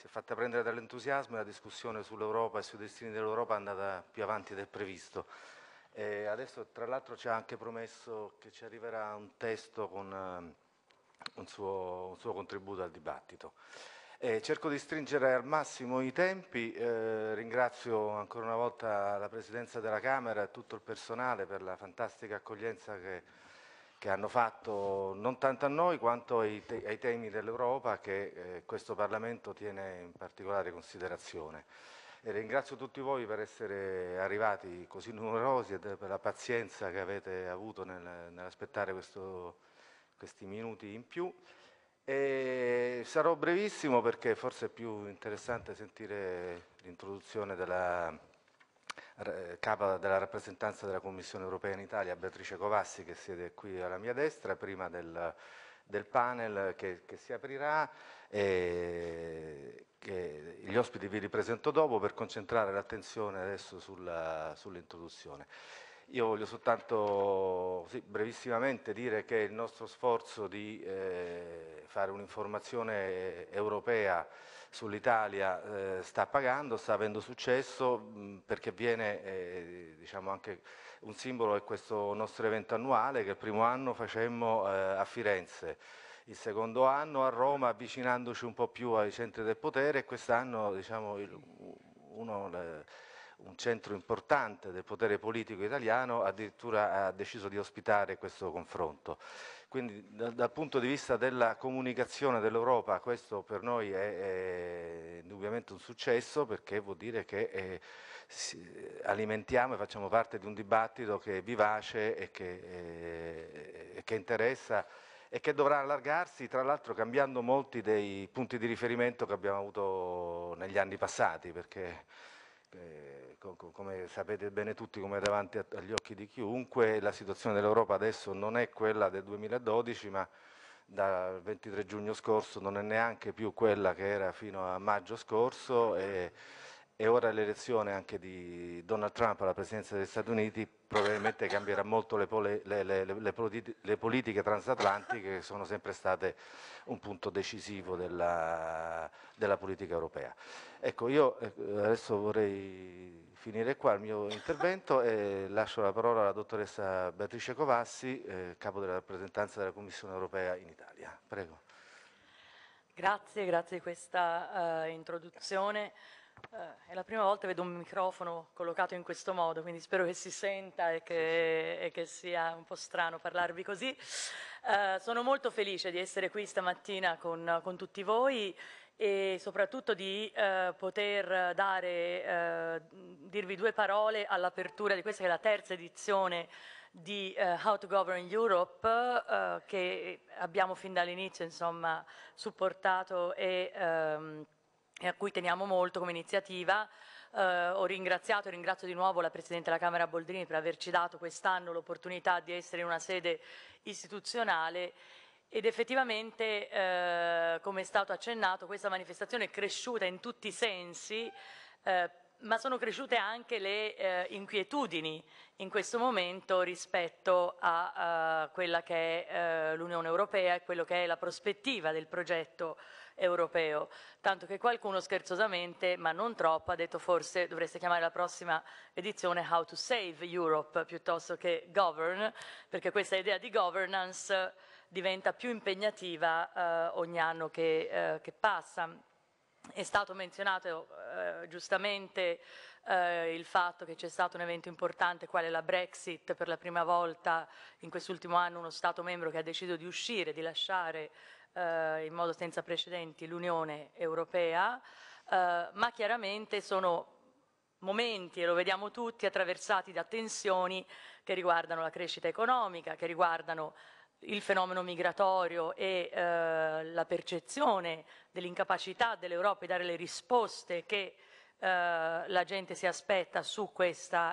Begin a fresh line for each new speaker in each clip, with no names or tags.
è fatta prendere dall'entusiasmo e la discussione sull'Europa e sui destini dell'Europa è andata più avanti del previsto. Adesso tra l'altro ci ha anche promesso che ci arriverà un testo con un suo contributo al dibattito. Cerco di stringere al massimo i tempi, ringrazio ancora una volta la Presidenza della Camera e tutto il personale per la fantastica accoglienza che hanno fatto non tanto a noi quanto ai temi dell'Europa che questo Parlamento tiene in particolare considerazione. E ringrazio tutti voi per essere arrivati così numerosi e per la pazienza che avete avuto nell'aspettare questi minuti in più. E sarò brevissimo perché forse è più interessante sentire l'introduzione della capa della rappresentanza della Commissione europea in Italia, Beatrice Covassi, che siede qui alla mia destra, prima del panel che si aprirà. Che gli ospiti vi ripresento dopo per concentrare l'attenzione adesso sull'introduzione. Io voglio soltanto brevissimamente dire che il nostro sforzo di fare un'informazione europea sull'Italia sta pagando, sta avendo successo perché viene diciamo anche un simbolo è questo nostro evento annuale che il primo anno facemmo a Firenze, il secondo anno a Roma avvicinandoci un po' più ai centri del potere e quest'anno diciamo, un centro importante del potere politico italiano addirittura ha deciso di ospitare questo confronto. Quindi dal punto di vista della comunicazione dell'Europa questo per noi è indubbiamente un successo perché vuol dire che alimentiamo e facciamo parte di un dibattito che è vivace e che interessa e che dovrà allargarsi, tra l'altro cambiando molti dei punti di riferimento che abbiamo avuto negli anni passati, perché come sapete bene tutti, come è davanti agli occhi di chiunque, la situazione dell'Europa adesso non è quella del 2012, ma dal 23 giugno scorso non è neanche più quella che era fino a maggio scorso e ora l'elezione anche di Donald Trump alla presidenza degli Stati Uniti probabilmente cambierà molto le politiche transatlantiche che sono sempre state un punto decisivo della politica europea. Ecco, io adesso vorrei finire qua il mio intervento e lascio la parola alla dottoressa Beatrice Covassi, capo della rappresentanza della Commissione europea in Italia. Prego.
Grazie di questa introduzione. È la prima volta che vedo un microfono collocato in questo modo, quindi spero che si senta e che sia un po' strano parlarvi così. Sono molto felice di essere qui stamattina con tutti voi e soprattutto di poter dirvi due parole all'apertura di questa che è la terza edizione di How to Govern Europe che abbiamo fin dall'inizio insomma supportato e a cui teniamo molto come iniziativa. Ho ringrazio di nuovo la Presidente della Camera Boldrini per averci dato quest'anno l'opportunità di essere in una sede istituzionale ed effettivamente, come è stato accennato, questa manifestazione è cresciuta in tutti i sensi, ma sono cresciute anche le inquietudini in questo momento rispetto a quella che è l'Unione Europea e quello che è la prospettiva del progetto europeo, tanto che qualcuno scherzosamente, ma non troppo, ha detto forse dovreste chiamare la prossima edizione How to Save Europe piuttosto che Govern, perché questa idea di governance diventa più impegnativa ogni anno che passa. È stato menzionato giustamente il fatto che c'è stato un evento importante quale la Brexit, per la prima volta in quest'ultimo anno uno Stato membro che ha deciso di uscire, di lasciare in modo senza precedenti l'Unione Europea, ma chiaramente sono momenti, e lo vediamo tutti, attraversati da tensioni che riguardano la crescita economica, che riguardano il fenomeno migratorio e la percezione dell'incapacità dell'Europa di dare le risposte che la gente si aspetta su questo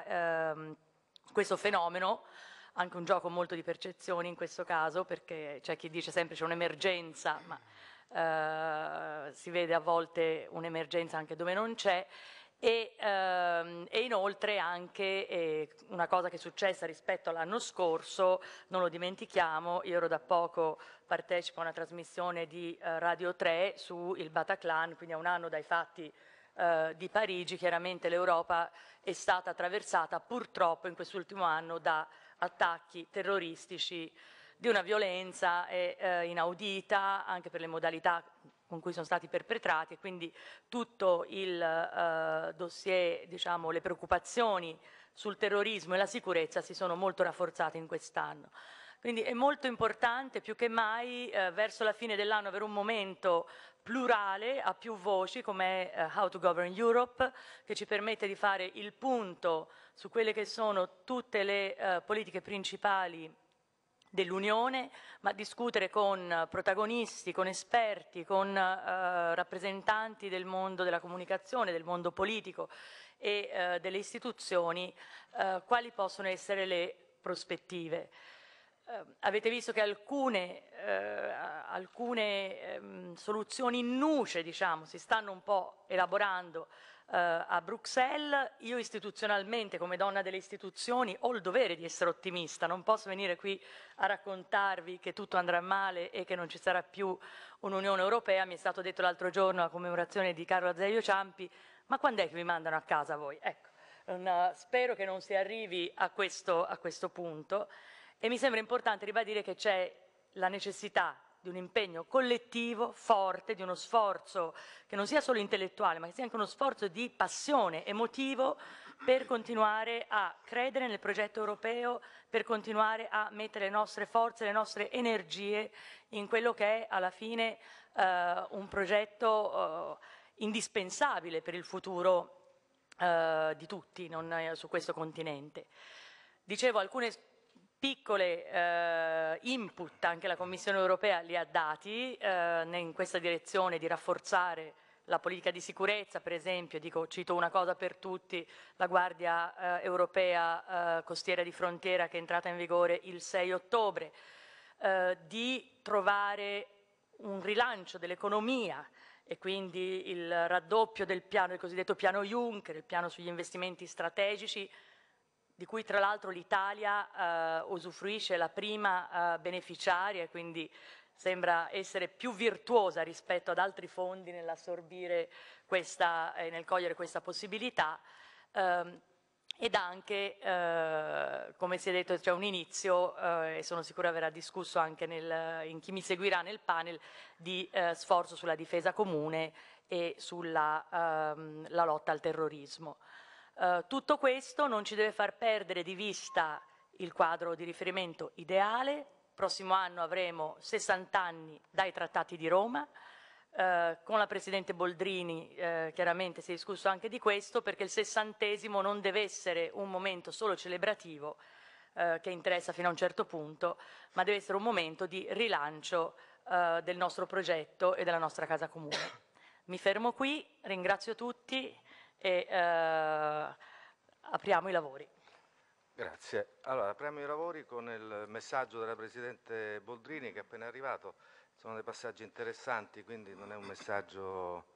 fenomeno, anche un gioco molto di percezioni in questo caso, perché c'è chi dice sempre c'è un'emergenza, ma si vede a volte un'emergenza anche dove non c'è, E inoltre anche una cosa che è successa rispetto all'anno scorso, non lo dimentichiamo, io ero da poco partecipo a una trasmissione di Radio 3 sul Bataclan, quindi a un anno dai fatti di Parigi. Chiaramente l'Europa è stata attraversata purtroppo in quest'ultimo anno da attacchi terroristici di una violenza inaudita, anche per le modalità con cui sono stati perpetrati, e quindi tutto il dossier, diciamo, le preoccupazioni sul terrorismo e la sicurezza si sono molto rafforzate in quest'anno. Quindi è molto importante più che mai verso la fine dell'anno avere un momento plurale, a più voci, come How to Govern Europe, che ci permette di fare il punto su quelle che sono tutte le politiche principali dell'Unione, ma discutere con protagonisti, con esperti, con rappresentanti del mondo della comunicazione, del mondo politico e delle istituzioni, quali possono essere le prospettive. Avete visto che alcune soluzioni in nuce, diciamo, si stanno un po' elaborando a Bruxelles. Io istituzionalmente, come donna delle istituzioni, ho il dovere di essere ottimista, non posso venire qui a raccontarvi che tutto andrà male e che non ci sarà più un'Unione Europea. Mi è stato detto l'altro giorno alla commemorazione di Carlo Azeglio Ciampi: ma quando è che vi mandano a casa voi? Ecco, spero che non si arrivi a questo punto. E mi sembra importante ribadire che c'è la necessità di un impegno collettivo forte, di uno sforzo che non sia solo intellettuale, ma che sia anche uno sforzo di passione, emotivo, per continuare a credere nel progetto europeo, per continuare a mettere le nostre forze, le nostre energie in quello che è alla fine un progetto indispensabile per il futuro di tutti su questo continente. Dicevo, alcune piccole input anche la Commissione europea li ha dati in questa direzione di rafforzare la politica di sicurezza, per esempio, cito una cosa per tutti, la Guardia Europea Costiera di Frontiera, che è entrata in vigore il 6 ottobre, di trovare un rilancio dell'economia e quindi il raddoppio del piano, il cosiddetto piano Juncker, il piano sugli investimenti strategici, di cui tra l'altro l'Italia usufruisce, la prima beneficiaria, e quindi sembra essere più virtuosa rispetto ad altri fondi nell'assorbire questa, nel cogliere questa possibilità, ed anche, come si è detto, c'è un inizio, e sono sicura verrà discusso anche in chi mi seguirà nel panel, di sforzo sulla difesa comune e sulla la lotta al terrorismo. Tutto questo non ci deve far perdere di vista il quadro di riferimento ideale. Prossimo anno avremo 60 anni dai Trattati di Roma. Con la Presidente Boldrini chiaramente si è discusso anche di questo, perché il 60° non deve essere un momento solo celebrativo che interessa fino a un certo punto, ma deve essere un momento di rilancio del nostro progetto e della nostra casa comune. Mi fermo qui, ringrazio tutti e apriamo i lavori.
Grazie. Allora, apriamo i lavori con il messaggio della Presidente Boldrini, che è appena arrivato. Sono dei passaggi interessanti, quindi non è un messaggio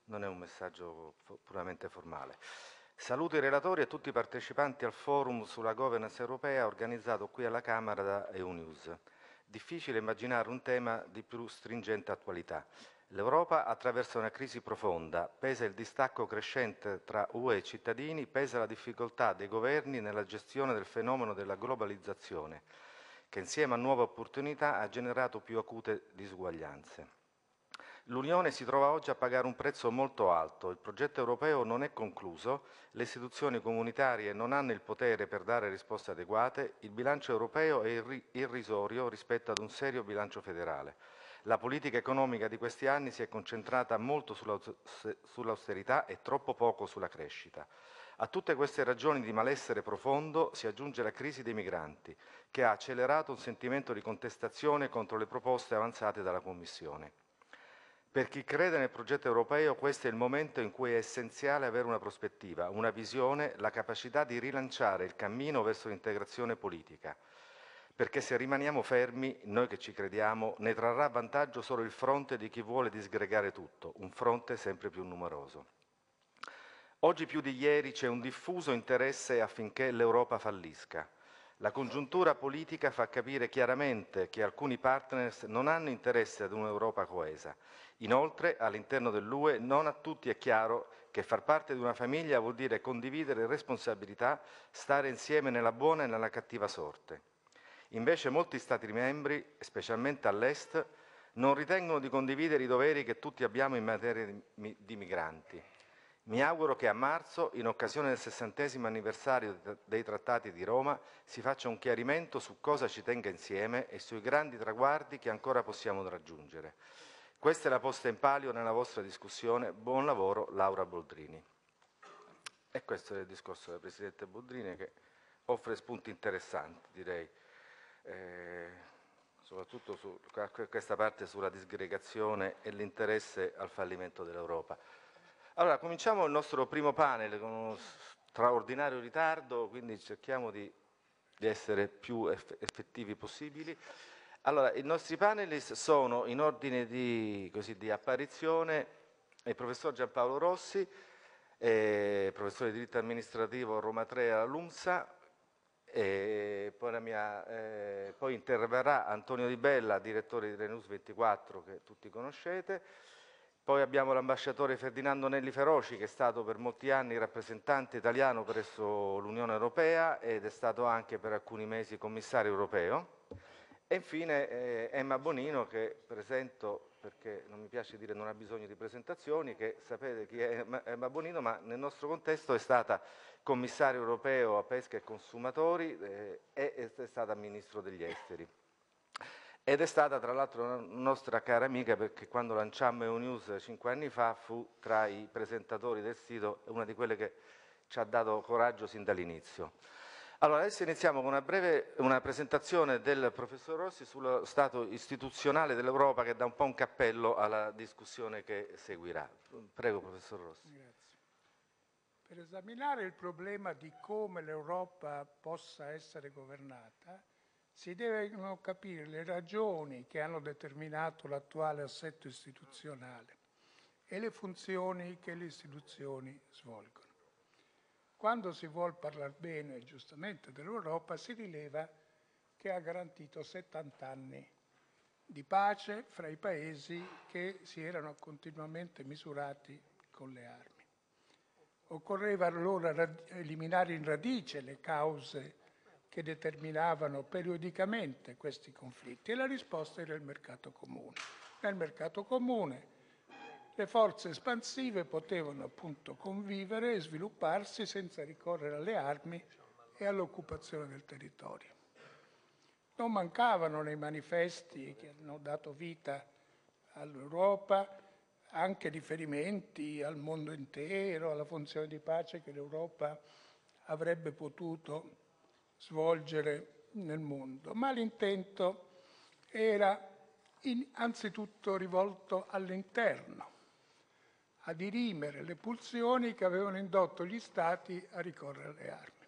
puramente formale. Saluto i relatori e tutti i partecipanti al forum sulla governance europea organizzato qui alla Camera da EUNews. Difficile immaginare un tema di più stringente attualità. L'Europa attraversa una crisi profonda, pesa il distacco crescente tra UE e cittadini, pesa la difficoltà dei governi nella gestione del fenomeno della globalizzazione, che insieme a nuove opportunità ha generato più acute disuguaglianze. L'Unione si trova oggi a pagare un prezzo molto alto, il progetto europeo non è concluso, le istituzioni comunitarie non hanno il potere per dare risposte adeguate, il bilancio europeo è irrisorio rispetto ad un serio bilancio federale. La politica economica di questi anni si è concentrata molto sull'austerità e troppo poco sulla crescita. A tutte queste ragioni di malessere profondo si aggiunge la crisi dei migranti, che ha accelerato un sentimento di contestazione contro le proposte avanzate dalla Commissione. Per chi crede nel progetto europeo, questo è il momento in cui è essenziale avere una prospettiva, una visione, la capacità di rilanciare il cammino verso l'integrazione politica. Perché se rimaniamo fermi, noi che ci crediamo, ne trarrà vantaggio solo il fronte di chi vuole disgregare tutto, un fronte sempre più numeroso. Oggi più di ieri c'è un diffuso interesse affinché l'Europa fallisca. La congiuntura politica fa capire chiaramente che alcuni partners non hanno interesse ad un'Europa coesa. Inoltre, all'interno dell'UE non a tutti è chiaro che far parte di una famiglia vuol dire condividere responsabilità, stare insieme nella buona e nella cattiva sorte. Invece molti Stati membri, specialmente all'Est, non ritengono di condividere i doveri che tutti abbiamo in materia di migranti. Mi auguro che a marzo, in occasione del 60° anniversario dei Trattati di Roma, si faccia un chiarimento su cosa ci tenga insieme e sui grandi traguardi che ancora possiamo raggiungere. Questa è la posta in palio nella vostra discussione. Buon lavoro, Laura Boldrini. E questo è il discorso del Presidente Boldrini, che offre spunti interessanti, direi, soprattutto su questa parte sulla disgregazione e l'interesse al fallimento dell'Europa. Allora, cominciamo il nostro primo panel con uno straordinario ritardo, quindi cerchiamo di essere più effettivi possibili. Allora, i nostri panelist sono in ordine di apparizione il professor Giampaolo Rossi, professore di diritto amministrativo a Roma 3 alla LUMSA, poi interverrà Antonio Di Bella, direttore di Renus 24, che tutti conoscete. Poi abbiamo l'ambasciatore Ferdinando Nelli Feroci, che è stato per molti anni rappresentante italiano presso l'Unione Europea ed è stato anche per alcuni mesi commissario europeo. E infine Emma Bonino, che presento perché non mi piace dire non ha bisogno di presentazioni, che sapete chi è Emma Bonino, ma nel nostro contesto è stata commissario europeo a pesca e consumatori e è stata ministro degli esteri. Ed è stata tra l'altro una nostra cara amica, perché quando lanciammo EUNews 5 anni fa fu tra i presentatori del sito una di quelle che ci ha dato coraggio sin dall'inizio. Allora, adesso iniziamo con una presentazione del professor Rossi sullo stato istituzionale dell'Europa, che dà un po' un cappello alla discussione che seguirà. Prego, professor Rossi.
Grazie. Per esaminare il problema di come l'Europa possa essere governata, si devono capire le ragioni che hanno determinato l'attuale assetto istituzionale e le funzioni che le istituzioni svolgono. Quando si vuol parlare bene, giustamente, dell'Europa, si rileva che ha garantito 70 anni di pace fra i paesi che si erano continuamente misurati con le armi. Occorreva allora eliminare in radice le cause che determinavano periodicamente questi conflitti e la risposta era il mercato comune. Nel mercato comune le forze espansive potevano appunto convivere e svilupparsi senza ricorrere alle armi e all'occupazione del territorio. Non mancavano nei manifesti che hanno dato vita all'Europa anche riferimenti al mondo intero, alla funzione di pace che l'Europa avrebbe potuto svolgere nel mondo, ma l'intento era anzitutto rivolto all'interno, a dirimere le pulsioni che avevano indotto gli Stati a ricorrere alle armi.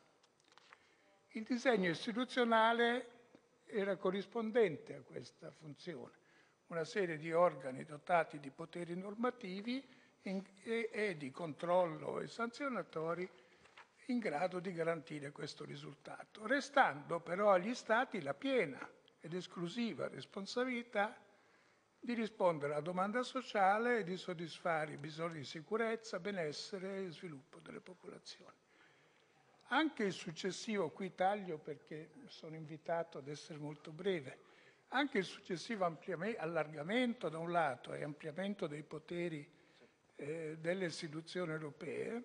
Il disegno istituzionale era corrispondente a questa funzione, una serie di organi dotati di poteri normativi e di controllo e sanzionatori in grado di garantire questo risultato, restando però agli Stati la piena ed esclusiva responsabilità di rispondere alla domanda sociale e di soddisfare i bisogni di sicurezza, benessere e sviluppo delle popolazioni. Anche il successivo, qui taglio perché sono invitato ad essere molto breve, anche il successivo allargamento da un lato e ampliamento dei poteri delle istituzioni europee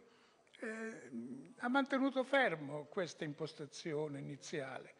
ha mantenuto fermo questa impostazione iniziale.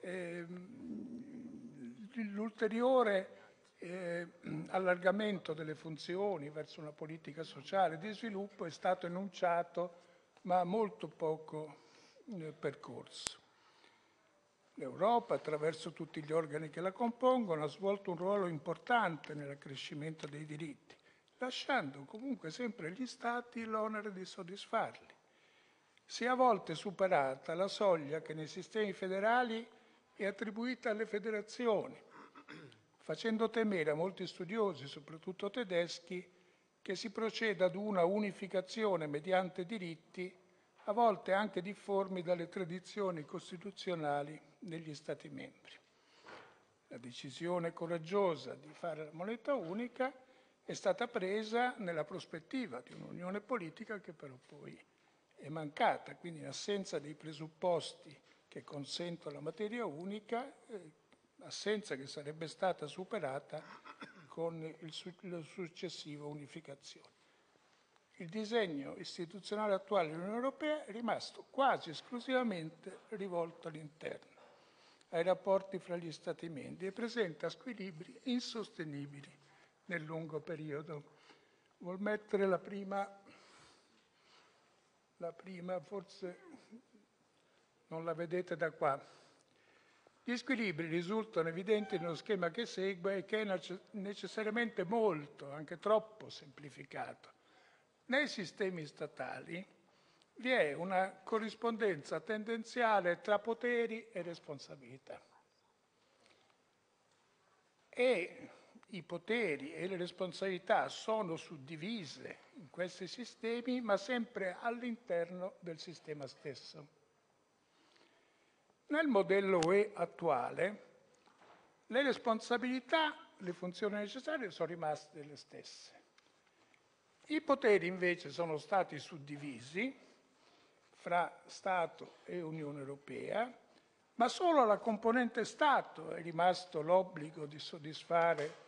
L'ulteriore allargamento delle funzioni verso una politica sociale di sviluppo è stato enunciato ma molto poco percorso. L'Europa, attraverso tutti gli organi che la compongono, ha svolto un ruolo importante nell'accrescimento dei diritti, lasciando comunque sempre agli Stati l'onere di soddisfarli. Si è a volte superata la soglia che nei sistemi federali è attribuita alle federazioni, facendo temere a molti studiosi, soprattutto tedeschi, che si proceda ad una unificazione mediante diritti, a volte anche difformi dalle tradizioni costituzionali degli Stati membri. La decisione coraggiosa di fare la moneta unica è stata presa nella prospettiva di un'unione politica che però poi è mancata, quindi in assenza dei presupposti che consentono la materia unica, assenza che sarebbe stata superata con la successiva unificazione. Il disegno istituzionale attuale dell'Unione Europea è rimasto quasi esclusivamente rivolto all'interno, ai rapporti fra gli Stati membri e presenta squilibri insostenibili nel lungo periodo. Vuol mettere la prima, forse non la vedete da qua. Gli squilibri risultano evidenti nello schema che segue e che è necessariamente molto, anche troppo semplificato. Nei sistemi statali vi è una corrispondenza tendenziale tra poteri e responsabilità. E i poteri e le responsabilità sono suddivise in questi sistemi, ma sempre all'interno del sistema stesso. Nel modello UE attuale, le responsabilità, le funzioni necessarie sono rimaste le stesse. I poteri invece sono stati suddivisi fra Stato e Unione Europea, ma solo alla componente Stato è rimasto l'obbligo di soddisfare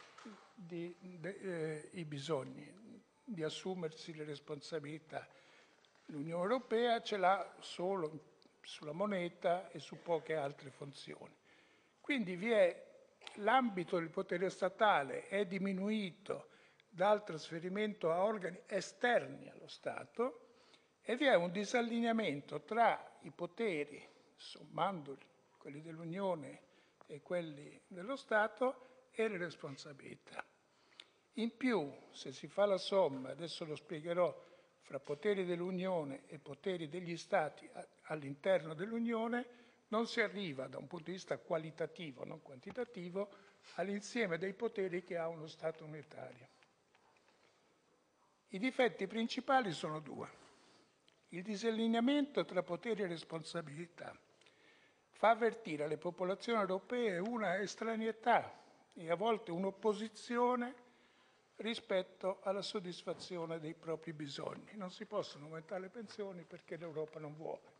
i bisogni, di assumersi le responsabilità. L'Unione Europea ce l'ha solo sulla moneta e su poche altre funzioni. Quindi l'ambito del potere statale è diminuito dal trasferimento a organi esterni allo Stato e vi è un disallineamento tra i poteri, sommandoli, quelli dell'Unione e quelli dello Stato, e le responsabilità. In più, se si fa la somma, adesso lo spiegherò, fra poteri dell'Unione e poteri degli Stati all'interno dell'Unione, non si arriva da un punto di vista qualitativo, non quantitativo, all'insieme dei poteri che ha uno Stato unitario. I difetti principali sono due. Il disallineamento tra poteri e responsabilità fa avvertire alle popolazioni europee una estraneità e a volte un'opposizione rispetto alla soddisfazione dei propri bisogni. Non si possono aumentare le pensioni perché l'Europa non vuole.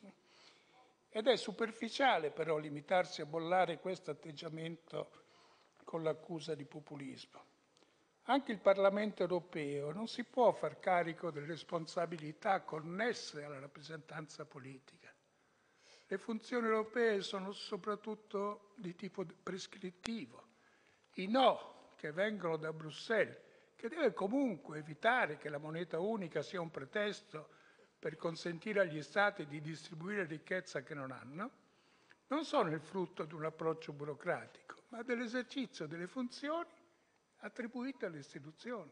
Ed è superficiale però limitarsi a bollare questo atteggiamento con l'accusa di populismo. Anche il Parlamento europeo non si può far carico delle responsabilità connesse alla rappresentanza politica. Le funzioni europee sono soprattutto di tipo prescrittivo. I no che vengono da Bruxelles, che deve comunque evitare che la moneta unica sia un pretesto per consentire agli Stati di distribuire ricchezza che non hanno, non sono il frutto di un approccio burocratico, ma dell'esercizio delle funzioni attribuite alle istituzioni.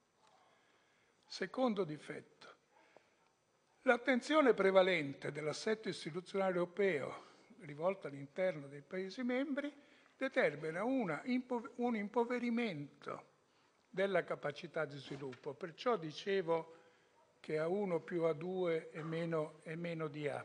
Secondo difetto. L'attenzione prevalente dell'assetto istituzionale europeo rivolta all'interno dei Paesi membri determina un impoverimento della capacità di sviluppo. Perciò dicevo che A1 più A2 è meno di A.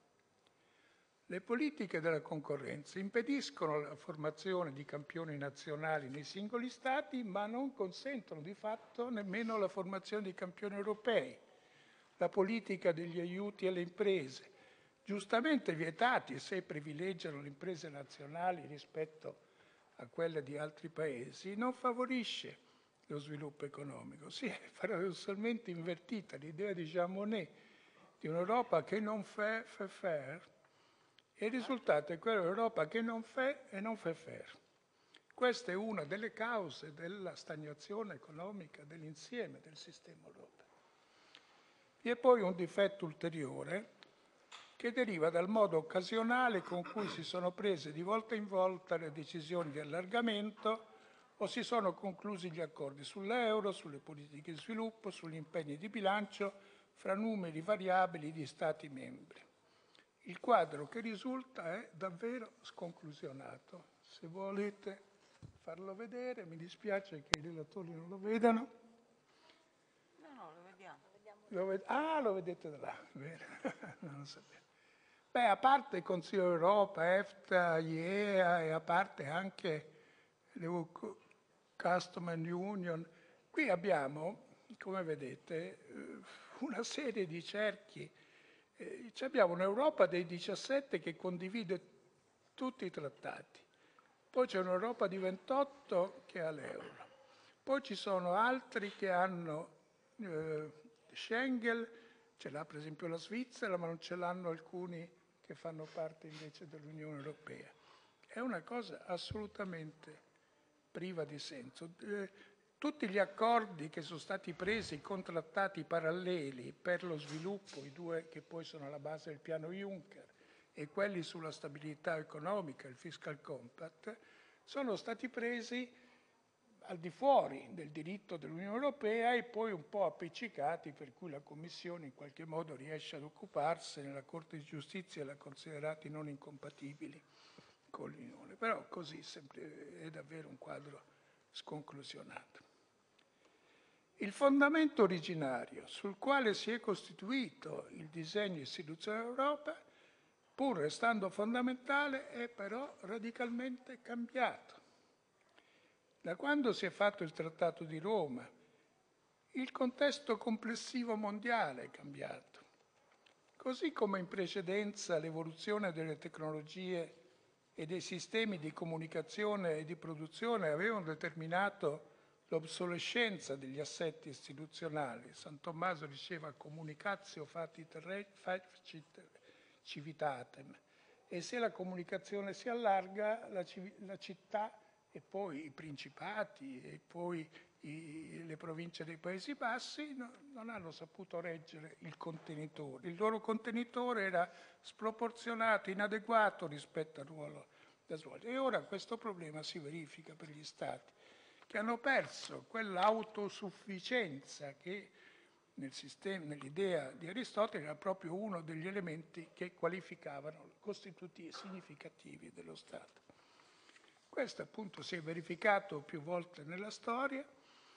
Le politiche della concorrenza impediscono la formazione di campioni nazionali nei singoli Stati, ma non consentono di fatto nemmeno la formazione di campioni europei. La politica degli aiuti alle imprese, giustamente vietati se privilegiano le imprese nazionali rispetto a quelle di altri paesi, non favorisce lo sviluppo economico. Si è paradossalmente invertita l'idea di Jean Monnet di un'Europa che non fait faire, e il risultato è quello dell'Europa che non fait e non fait faire. Questa è una delle cause della stagnazione economica dell'insieme del sistema europeo. Vi è poi un difetto ulteriore che deriva dal modo occasionale con cui si sono prese di volta in volta le decisioni di allargamento o si sono conclusi gli accordi sull'euro, sulle politiche di sviluppo, sugli impegni di bilancio fra numeri variabili di Stati membri. Il quadro che risulta è davvero sconclusionato. Se volete farlo vedere, mi dispiace che i relatori non lo vedano. Lo vedete da là, bene. Non lo sapevo. Beh, a parte il Consiglio d'Europa, EFTA, IEA e a parte anche l'EU Custom and Union, qui abbiamo, come vedete, una serie di cerchi. Abbiamo un'Europa dei 17 che condivide tutti i trattati, poi c'è un'Europa di 28 che ha l'euro, poi ci sono altri che hanno Schengen, ce l'ha per esempio la Svizzera, ma non ce l'hanno alcuni che fanno parte invece dell'Unione Europea. È una cosa assolutamente priva di senso. Tutti gli accordi che sono stati presi con trattati paralleli per lo sviluppo, i due che poi sono alla base del piano Juncker, e quelli sulla stabilità economica, il Fiscal Compact, sono stati presi al di fuori del diritto dell'Unione Europea e poi un po' appiccicati, per cui la Commissione in qualche modo riesce ad occuparsene, la Corte di Giustizia li ha considerati non incompatibili con l'Unione. Però così è davvero un quadro sconclusionato. Il fondamento originario sul quale si è costituito il disegno istituzionale dell'Europa, pur restando fondamentale, è però radicalmente cambiato. Da quando si è fatto il Trattato di Roma, il contesto complessivo mondiale è cambiato. Così come in precedenza l'evoluzione delle tecnologie e dei sistemi di comunicazione e di produzione avevano determinato l'obsolescenza degli assetti istituzionali. San Tommaso diceva communicatio facit civitatem, e se la comunicazione si allarga, la città e poi i principati e poi le province dei Paesi Bassi non hanno saputo reggere il contenitore. Il loro contenitore era sproporzionato, inadeguato rispetto al ruolo da svolgere. E ora questo problema si verifica per gli Stati, che hanno perso quell'autosufficienza che nell'idea di Aristotele era proprio uno degli elementi che qualificavano costitutivi significativi dello Stato. Questo appunto si è verificato più volte nella storia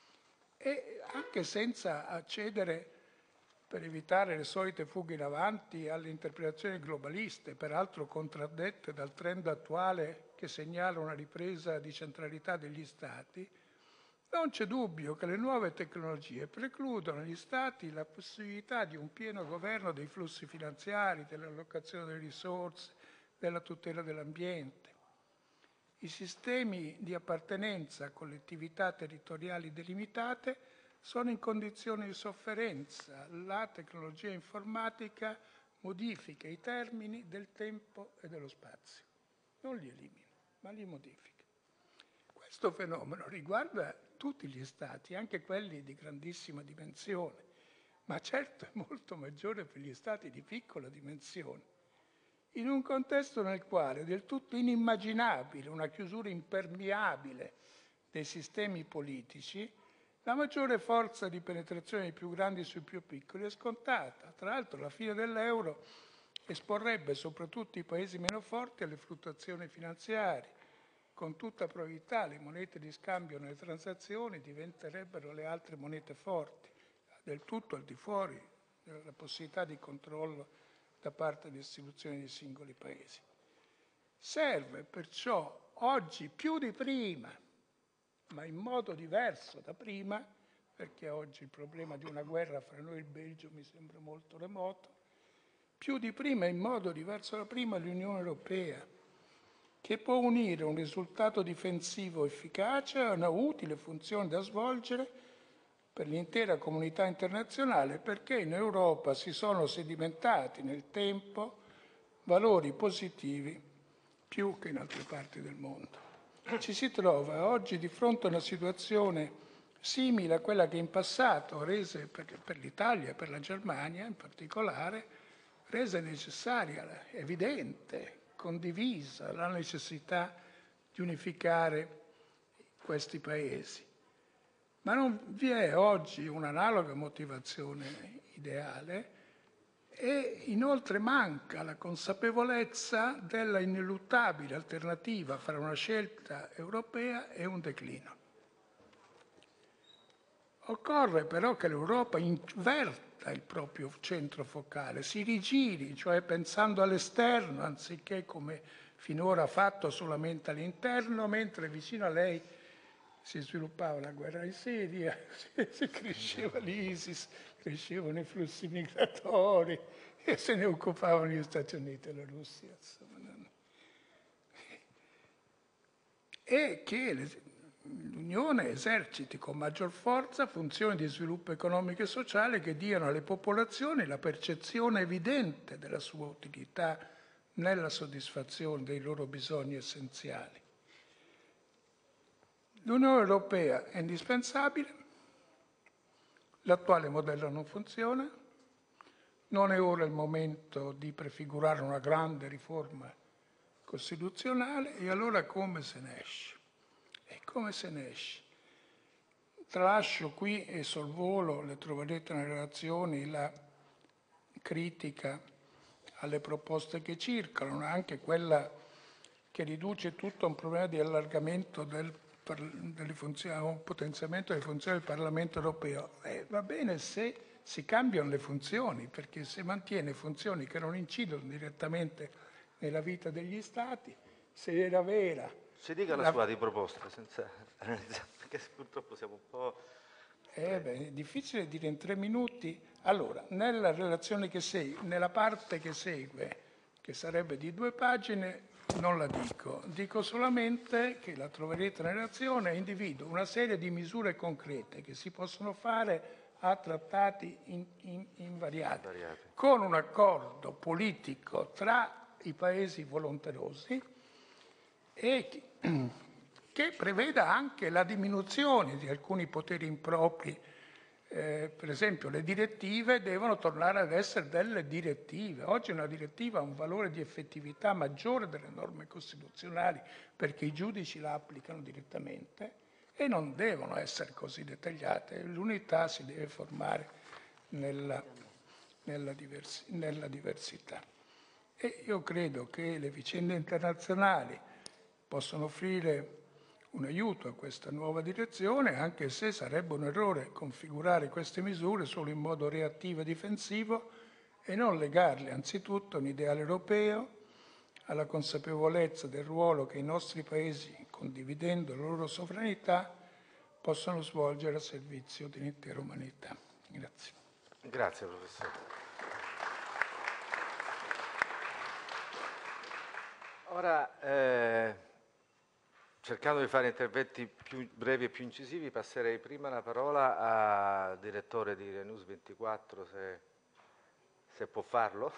e anche senza accedere, per evitare le solite fughe in avanti, alle interpretazioni globaliste, peraltro contraddette dal trend attuale che segnala una ripresa di centralità degli Stati, non c'è dubbio che le nuove tecnologie precludono agli Stati la possibilità di un pieno governo dei flussi finanziari, dell'allocazione delle risorse, della tutela dell'ambiente. I sistemi di appartenenza a collettività territoriali delimitate sono in condizioni di sofferenza. La tecnologia informatica modifica i termini del tempo e dello spazio. Non li elimina, ma li modifica. Questo fenomeno riguarda tutti gli Stati, anche quelli di grandissima dimensione, ma certo è molto maggiore per gli Stati di piccola dimensione. In un contesto nel quale è del tutto inimmaginabile una chiusura impermeabile dei sistemi politici, la maggiore forza di penetrazione dei più grandi sui più piccoli è scontata. Tra l'altro la fine dell'euro esporrebbe soprattutto i paesi meno forti alle fluttuazioni finanziarie. Con tutta probabilità le monete di scambio nelle transazioni diventerebbero le altre monete forti, del tutto al di fuori della possibilità di controllo da parte delle istituzioni dei singoli paesi. Serve perciò oggi più di prima, ma in modo diverso da prima, perché oggi il problema di una guerra fra noi e il Belgio mi sembra molto remoto, più di prima e in modo diverso da prima l'Unione Europea, che può unire un risultato difensivo efficace a una utile funzione da svolgere per l'intera comunità internazionale, perché in Europa si sono sedimentati nel tempo valori positivi più che in altre parti del mondo. Ci si trova oggi di fronte a una situazione simile a quella che in passato rese per l'Italia e per la Germania in particolare, rese necessaria, evidente, condivisa la necessità di unificare questi paesi. Ma non vi è oggi un'analoga motivazione ideale e inoltre manca la consapevolezza della ineluttabile alternativa fra una scelta europea e un declino. Occorre però che l'Europa inverta il proprio centro focale, si rigiri, cioè pensando all'esterno, anziché come finora ha fatto solamente all'interno, mentre vicino a lei si sviluppava la guerra in Siria, si cresceva l'ISIS, crescevano i flussi migratori e se ne occupavano gli Stati Uniti e la Russia. Insomma. E che l'Unione eserciti con maggior forza funzioni di sviluppo economico e sociale che diano alle popolazioni la percezione evidente della sua utilità nella soddisfazione dei loro bisogni essenziali. L'Unione Europea è indispensabile, l'attuale modello non funziona, non è ora il momento di prefigurare una grande riforma costituzionale e allora come se ne esce? E come se ne esce? Tralascio qui e sul volo, le troverete nelle relazioni, la critica alle proposte che circolano, anche quella che riduce tutto a un problema di allargamento delle funzioni, un potenziamento delle funzioni del Parlamento europeo. Va bene se si cambiano le funzioni, perché se mantiene funzioni che non incidono direttamente nella vita degli Stati, se era vera...
Ci dica la sua di proposta, senza... perché purtroppo siamo un po'...
è difficile dire in 3 minuti. Allora, nella relazione che segue, nella parte che segue, che sarebbe di 2 pagine, non la dico. Dico solamente che la troverete nella relazione, individuo una serie di misure concrete che si possono fare a trattati invariati, con un accordo politico tra i paesi volonterosi e che preveda anche la diminuzione di alcuni poteri impropri. Per esempio le direttive devono tornare ad essere delle direttive. Oggi una direttiva ha un valore di effettività maggiore delle norme costituzionali perché i giudici la applicano direttamente e non devono essere così dettagliate. L'unità si deve formare nella diversità. E io credo che le vicende internazionali possono offrire un aiuto a questa nuova direzione, anche se sarebbe un errore configurare queste misure solo in modo reattivo e difensivo e non legarle anzitutto a un ideale europeo, alla consapevolezza del ruolo che i nostri paesi, condividendo la loro sovranità, possono svolgere a servizio dell'intera umanità. Grazie.
Grazie, professore. Ora, cercando di fare interventi più brevi e più incisivi, passerei prima la parola al direttore di Renews 24, se può farlo,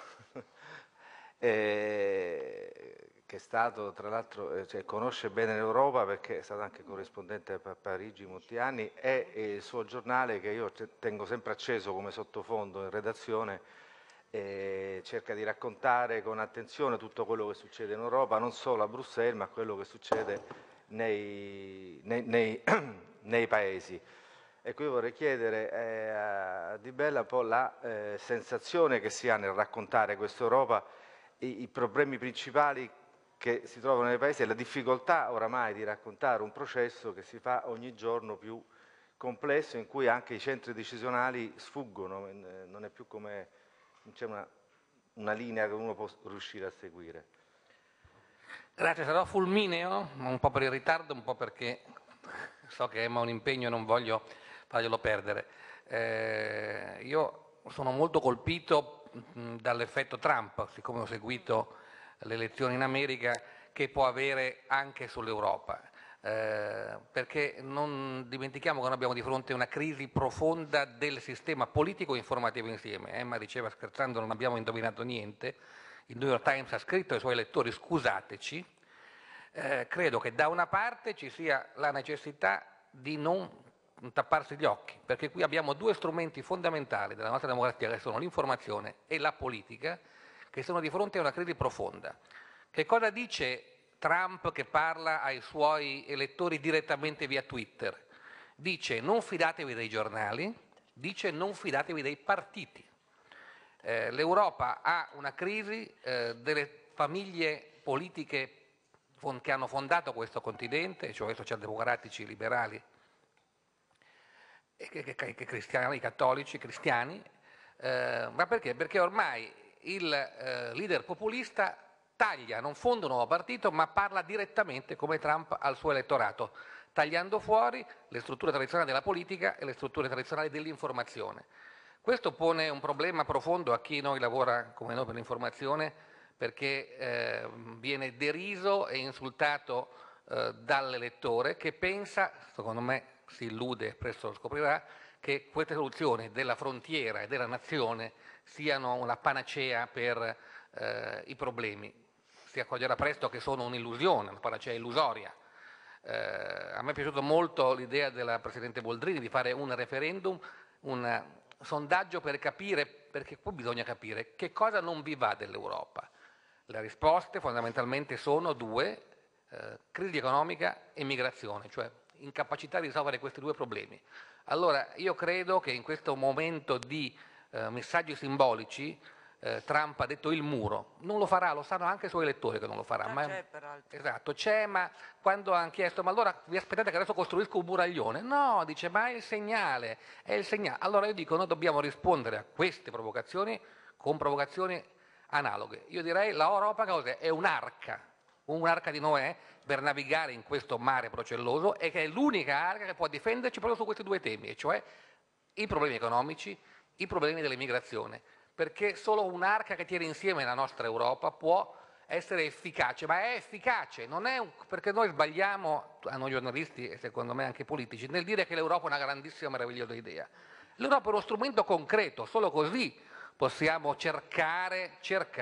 che è stato, tra l'altro, conosce bene l'Europa perché è stato anche corrispondente a Parigi molti anni, e il suo giornale, che io tengo sempre acceso come sottofondo in redazione, cerca di raccontare con attenzione tutto quello che succede in Europa, non solo a Bruxelles, ma quello che succede nei paesi. E qui vorrei chiedere a Di Bella un po' la sensazione che si ha nel raccontare questa Europa, i problemi principali che si trovano nei paesi e la difficoltà oramai di raccontare un processo che si fa ogni giorno più complesso, in cui anche i centri decisionali sfuggono, non è più come, non c'è una linea che uno può riuscire a seguire.
Grazie, sarò fulmineo, un po' per il ritardo, un po' perché so che Emma ha un impegno e non voglio farglielo perdere. Io sono molto colpito dall'effetto Trump, siccome ho seguito le elezioni in America, che può avere anche sull'Europa. Perché non dimentichiamo che noi abbiamo di fronte una crisi profonda del sistema politico e informativo insieme. Emma diceva scherzando non abbiamo indovinato niente, il New York Times ha scritto ai suoi lettori scusateci. Credo che da una parte ci sia la necessità di non tapparsi gli occhi, perché qui abbiamo 2 strumenti fondamentali della nostra democrazia che sono l'informazione e la politica, che sono di fronte a una crisi profonda. Che cosa dice Trump che parla ai suoi elettori direttamente via Twitter? Dice non fidatevi dei giornali, dice non fidatevi dei partiti. L'Europa ha una crisi delle famiglie politiche che hanno fondato questo continente, cioè socialdemocratici, liberali i cattolici, i cristiani, ma perché? Perché ormai il leader populista taglia, non fonda un nuovo partito, ma parla direttamente come Trump al suo elettorato, tagliando fuori le strutture tradizionali della politica e le strutture tradizionali dell'informazione. Questo pone un problema profondo a chi noi lavora come noi per l'informazione, perché viene deriso e insultato dall'elettore che pensa, secondo me si illude, presto lo scoprirà, che queste soluzioni della frontiera e della nazione siano una panacea per i problemi. Si accorgerà presto che sono un'illusione, una panacea illusoria. A me è piaciuta molto l'idea della Presidente Boldrini di fare un referendum, un sondaggio per capire, perché poi bisogna capire che cosa non vi va dell'Europa. Le risposte fondamentalmente sono due, crisi economica e migrazione, cioè incapacità di risolvere questi due problemi. Allora io credo che in questo momento di messaggi simbolici Trump ha detto il muro, non lo farà, lo sanno anche i suoi elettori che non lo farà. Ma
c'è peraltro.
Esatto, c'è, ma quando hanno chiesto, ma allora vi aspettate che adesso costruisco un muraglione? No, dice, ma è il segnale, è il segnale. Allora io dico, noi dobbiamo rispondere a queste provocazioni con provocazioni analoghe. Io direi l'Europa cos'è? È un'arca di Noè per navigare in questo mare procelloso e che è l'unica arca che può difenderci proprio su questi due temi, e cioè i problemi economici, i problemi dell'immigrazione, perché solo un'arca che tiene insieme la nostra Europa può essere efficace, ma è efficace, non è perché noi sbagliamo, a noi giornalisti e secondo me anche politici, nel dire che l'Europa è una grandissima, meravigliosa idea. L'Europa è uno strumento concreto, solo così possiamo cercare,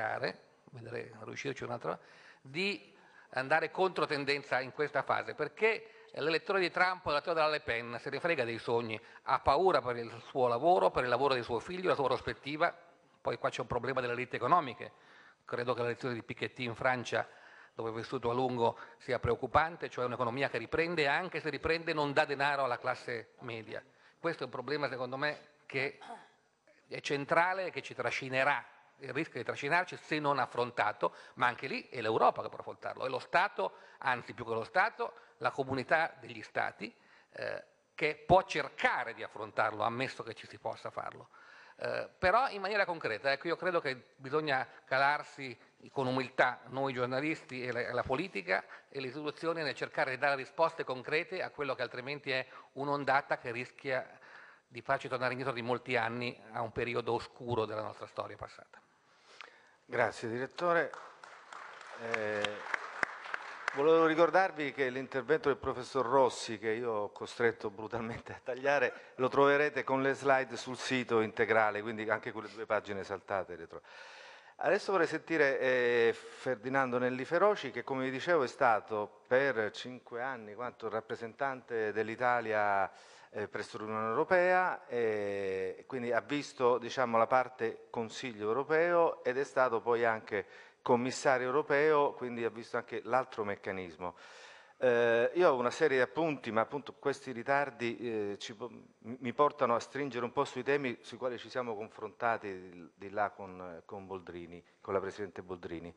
vedrei riuscirci un'altra, di andare contro tendenza in questa fase, perché l'elettore di Trump o l'elettore della Le Pen se ne frega dei sogni, ha paura per il suo lavoro, per il lavoro dei suoi figli, la sua prospettiva. Poi qua c'è un problema delle elite economiche, credo che l'elezione di Piketty in Francia, dove ho vissuto a lungo, sia preoccupante, cioè un'economia che riprende e anche se riprende non dà denaro alla classe media. Questo è un problema secondo me che è centrale e che ci trascinerà, il rischio di trascinarci se non affrontato, ma anche lì è l'Europa che può affrontarlo, è lo Stato, anzi più che lo Stato, la comunità degli Stati che può cercare di affrontarlo, ammesso che ci si possa farlo. Però in maniera concreta, ecco, io credo che bisogna calarsi con umiltà noi giornalisti e la politica e le istituzioni nel cercare di dare risposte concrete a quello che altrimenti è un'ondata che rischia di farci tornare indietro di molti anni a un periodo oscuro della nostra storia passata.
Grazie direttore. Volevo ricordarvi che l'intervento del professor Rossi, che io ho costretto brutalmente a tagliare, lo troverete con le slide sul sito integrale, quindi anche quelle 2 pagine saltate. Adesso vorrei sentire Ferdinando Nelli Feroci, che come vi dicevo è stato per 5 anni quanto rappresentante dell'Italia presso l'Unione Europea, e quindi ha visto, diciamo, la parte Consiglio europeo ed è stato poi anche commissario europeo, quindi ha visto anche l'altro meccanismo. Io ho una serie di appunti, ma appunto questi ritardi mi portano a stringere un po' sui temi sui quali ci siamo confrontati di là con Boldrini, con la Presidente Boldrini.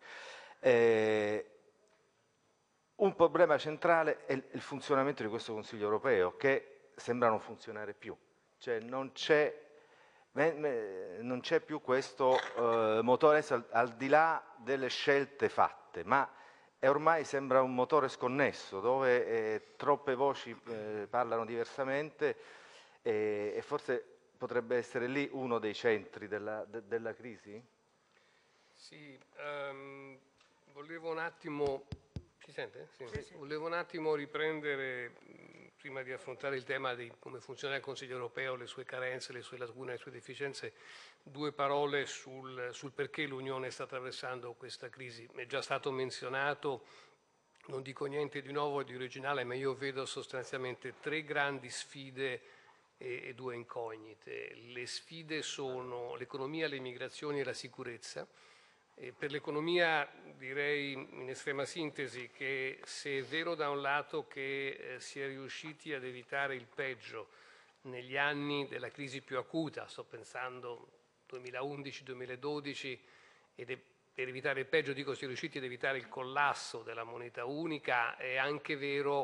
Un problema centrale è il funzionamento di questo Consiglio europeo, che sembra non funzionare più, cioè non c'è più questo motore al di là delle scelte fatte, ma ormai sembra un motore sconnesso dove troppe voci parlano diversamente e forse potrebbe essere lì uno dei centri della crisi?
Sì, volevo un attimo, si sente? Sì. Volevo un attimo riprendere, prima di affrontare il tema di come funziona il Consiglio europeo, le sue carenze, le sue lacune, le sue deficienze, 2 parole sul perché l'Unione sta attraversando questa crisi. È già stato menzionato, non dico niente di nuovo e di originale, ma io vedo sostanzialmente 3 grandi sfide e 2 incognite. Le sfide sono l'economia, le migrazioni e la sicurezza. E per l'economia direi in estrema sintesi che se è vero da un lato che si è riusciti ad evitare il peggio negli anni della crisi più acuta, sto pensando 2011-2012, per evitare il peggio dico si è riusciti ad evitare il collasso della moneta unica, è anche vero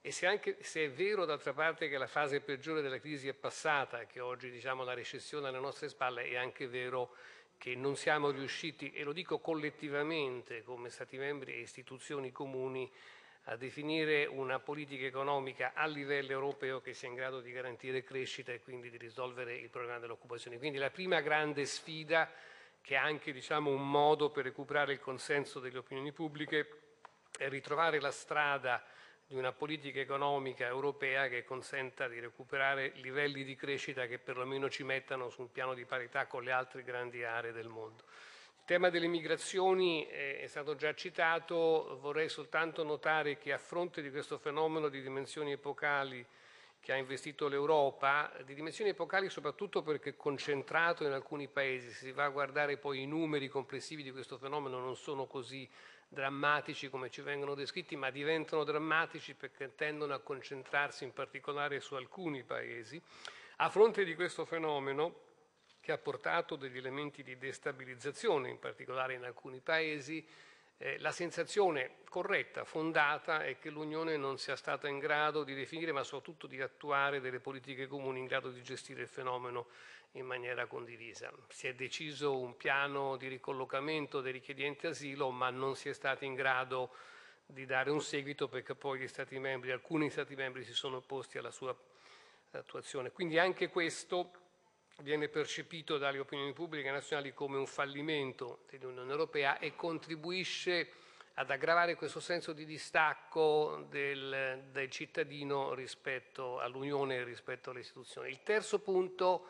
E se è vero d'altra parte che la fase peggiore della crisi è passata, che oggi diciamo la recessione alle nostre spalle, è anche vero che non siamo riusciti, e lo dico collettivamente come Stati membri e istituzioni comuni, a definire una politica economica a livello europeo che sia in grado di garantire crescita e quindi di risolvere il problema dell'occupazione. Quindi la prima grande sfida, che è anche diciamo, un modo per recuperare il consenso delle opinioni pubbliche, è ritrovare la strada di una politica economica europea che consenta di recuperare livelli di crescita che perlomeno ci mettano su un piano di parità con le altre grandi aree del mondo. Il tema delle migrazioni è stato già citato, vorrei soltanto notare che a fronte di questo fenomeno di dimensioni epocali che ha investito l'Europa, di dimensioni epocali soprattutto perché è concentrato in alcuni paesi, se si va a guardare poi i numeri complessivi di questo fenomeno non sono così drammatici come ci vengono descritti, ma diventano drammatici perché tendono a concentrarsi in particolare su alcuni paesi. A fronte di questo fenomeno, che ha portato degli elementi di destabilizzazione, in particolare in alcuni paesi, la sensazione corretta, fondata, è che l'Unione non sia stata in grado di definire, ma soprattutto di attuare delle politiche comuni in grado di gestire il fenomeno in maniera condivisa. Si è deciso un piano di ricollocamento dei richiedenti asilo, ma non si è stati in grado di dare un seguito perché poi alcuni Stati membri si sono opposti alla sua attuazione. Quindi anche questo viene percepito dalle opinioni pubbliche nazionali come un fallimento dell'Unione Europea e contribuisce ad aggravare questo senso di distacco del cittadino rispetto all'Unione e rispetto alle istituzioni. Il terzo punto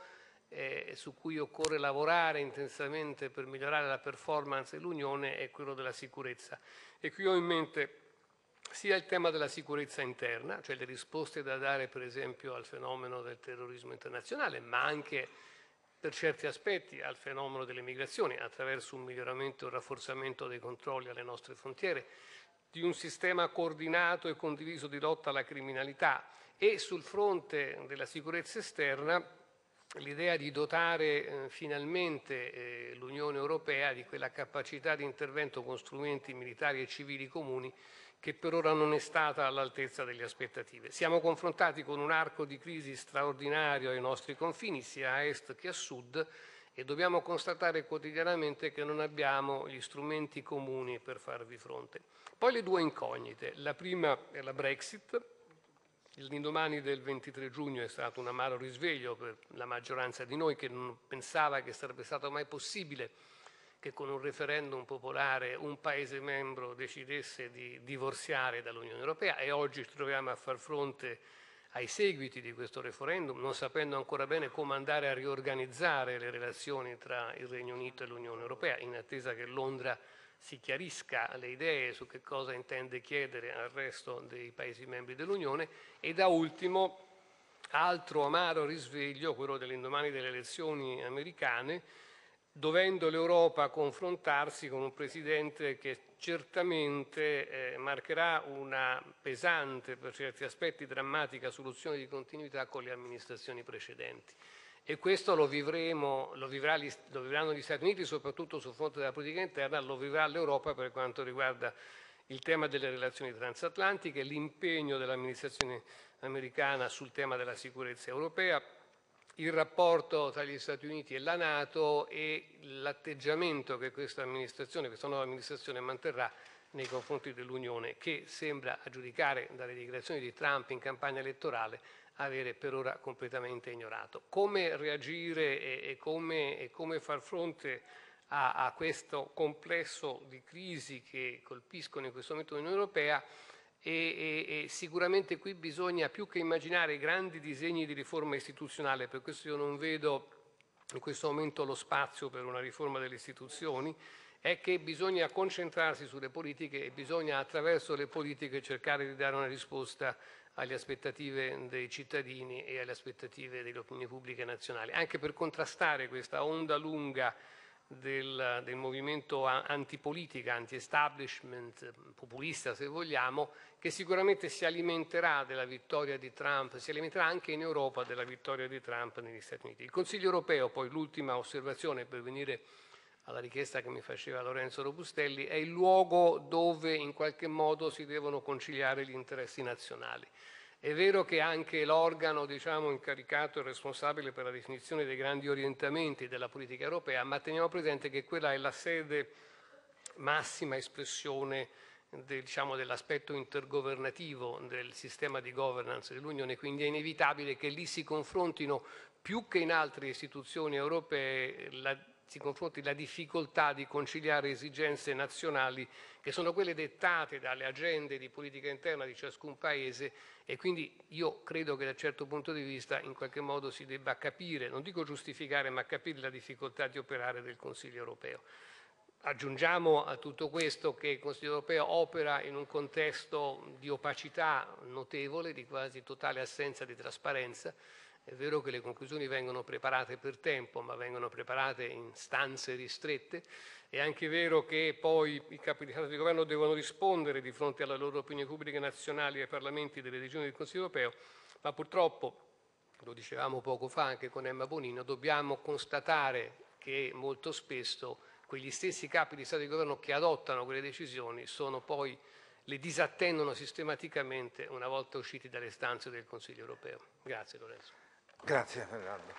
su cui occorre lavorare intensamente per migliorare la performance dell'Unione è quello della sicurezza. E qui ho in mente sia il tema della sicurezza interna, cioè le risposte da dare per esempio al fenomeno del terrorismo internazionale, ma anche per certi aspetti al fenomeno delle migrazioni attraverso un miglioramento e un rafforzamento dei controlli alle nostre frontiere, di un sistema coordinato e condiviso di lotta alla criminalità e sul fronte della sicurezza esterna l'idea di dotare finalmente l'Unione Europea di quella capacità di intervento con strumenti militari e civili comuni che per ora non è stata all'altezza delle aspettative. Siamo confrontati con un arco di crisi straordinario ai nostri confini, sia a est che a sud, e dobbiamo constatare quotidianamente che non abbiamo gli strumenti comuni per farvi fronte. Poi le due incognite. La prima è la Brexit. L'indomani del 23 giugno è stato un amaro risveglio per la maggioranza di noi che non pensava che sarebbe stato mai possibile che con un referendum popolare un Paese membro decidesse di divorziare dall'Unione Europea e oggi ci troviamo a far fronte ai seguiti di questo referendum, non sapendo ancora bene come andare a riorganizzare le relazioni tra il Regno Unito e l'Unione Europea, in attesa che Londra si chiarisca le idee su che cosa intende chiedere al resto dei Paesi membri dell'Unione. E da ultimo, altro amaro risveglio, quello dell'indomani delle elezioni americane, dovendo l'Europa confrontarsi con un Presidente che certamente marcherà una pesante, per certi aspetti drammatica, soluzione di continuità con le amministrazioni precedenti. E questo lo vivranno gli Stati Uniti, soprattutto sul fronte della politica interna, lo vivrà l'Europa per quanto riguarda il tema delle relazioni transatlantiche, l'impegno dell'amministrazione americana sul tema della sicurezza europea, il rapporto tra gli Stati Uniti e la Nato e l'atteggiamento che questa nuova amministrazione manterrà nei confronti dell'Unione, che sembra, a giudicare dalle dichiarazioni di Trump in campagna elettorale, avere per ora completamente ignorato. Come reagire e come far fronte a questo complesso di crisi che colpiscono in questo momento l'Unione Europea? E sicuramente qui bisogna più che immaginare grandi disegni di riforma istituzionale, per questo io non vedo in questo momento lo spazio per una riforma delle istituzioni, è che bisogna concentrarsi sulle politiche e bisogna attraverso le politiche cercare di dare una risposta alle aspettative dei cittadini e alle aspettative delle opinioni pubbliche nazionali, anche per contrastare questa onda lunga del movimento antipolitica, anti-establishment, populista se vogliamo, che sicuramente si alimenterà della vittoria di Trump, si alimenterà anche in Europa della vittoria di Trump negli Stati Uniti. Il Consiglio europeo, poi l'ultima osservazione per venire alla richiesta che mi faceva Lorenzo Robustelli, è il luogo dove in qualche modo si devono conciliare gli interessi nazionali. È vero che anche l'organo, diciamo, incaricato e responsabile per la definizione dei grandi orientamenti della politica europea, ma teniamo presente che quella è la sede massima espressione diciamo, dell'aspetto intergovernativo del sistema di governance dell'Unione, quindi è inevitabile che lì si confrontino più che in altre istituzioni europee si confronti la difficoltà di conciliare esigenze nazionali che sono quelle dettate dalle agende di politica interna di ciascun Paese, e quindi io credo che da un certo punto di vista in qualche modo si debba capire, non dico giustificare, ma capire la difficoltà di operare del Consiglio europeo. Aggiungiamo a tutto questo che il Consiglio europeo opera in un contesto di opacità notevole, di quasi totale assenza di trasparenza. È vero che le conclusioni vengono preparate per tempo, ma vengono preparate in stanze ristrette. È anche vero che poi i capi di Stato e di Governo devono rispondere di fronte alle loro opinioni pubbliche nazionali e ai parlamenti delle regioni del Consiglio europeo, ma purtroppo, lo dicevamo poco fa anche con Emma Bonino, dobbiamo constatare che molto spesso quegli stessi capi di Stato e di Governo che adottano quelle decisioni le disattendono sistematicamente una volta usciti dalle stanze del Consiglio europeo. Grazie Lorenzo.
Grazie Fernando.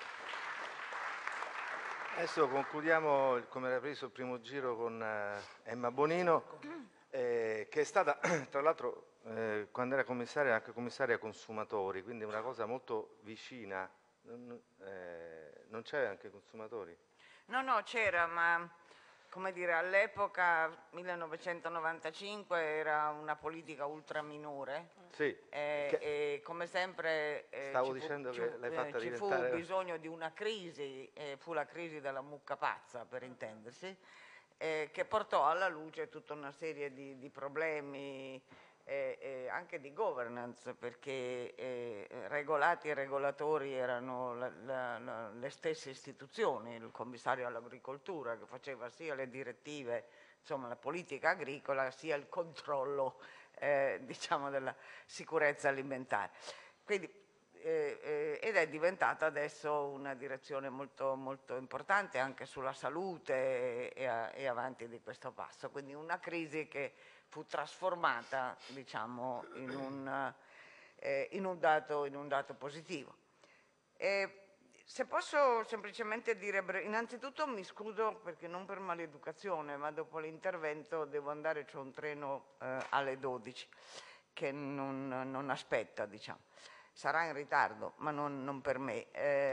Adesso concludiamo, come era preso, il primo giro con Emma Bonino, che è stata, tra l'altro, quando era commissaria, anche commissaria consumatori, quindi una cosa molto vicina. Non c'è anche consumatori?
No, c'era, ma come dire, all'epoca, 1995, era una politica ultraminore.
Sì.
E come sempre
stavo dicendo che l'hai fatta diventare...
ci fu bisogno di una crisi, fu la crisi della mucca pazza, per intendersi, che portò alla luce tutta una serie di problemi, anche di governance, perché regolati e regolatori erano le stesse istituzioni, il commissario all'agricoltura che faceva sia le direttive, insomma la politica agricola, sia il controllo diciamo della sicurezza alimentare. Quindi, ed è diventata adesso una direzione molto, molto importante anche sulla salute e avanti di questo passo, quindi una crisi che fu trasformata, diciamo, in un dato positivo. Se posso semplicemente dire, innanzitutto mi scuso perché non per maleducazione, ma dopo l'intervento devo andare, c'è un treno alle 12 che non aspetta, diciamo. Sarà in ritardo, ma non per me.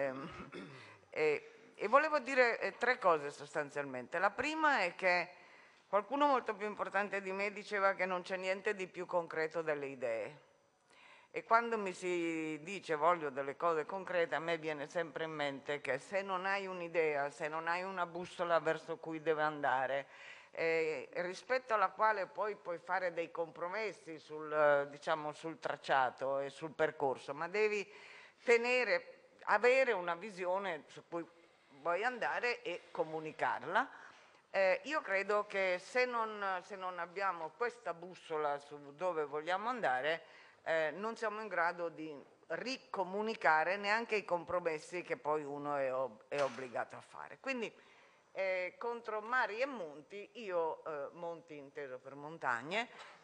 E volevo dire tre cose sostanzialmente. La prima è che qualcuno molto più importante di me diceva che non c'è niente di più concreto delle idee. E quando mi si dice voglio delle cose concrete, a me viene sempre in mente che se non hai un'idea, se non hai una bussola verso cui deve andare, rispetto alla quale poi puoi fare dei compromessi diciamo, sul tracciato e sul percorso, ma devi avere una visione su cui vuoi andare e comunicarla. Io credo che se non abbiamo questa bussola su dove vogliamo andare, non siamo in grado di ricomunicare neanche i compromessi che poi uno è obbligato a fare. Quindi contro mari e monti, monti inteso per montagne,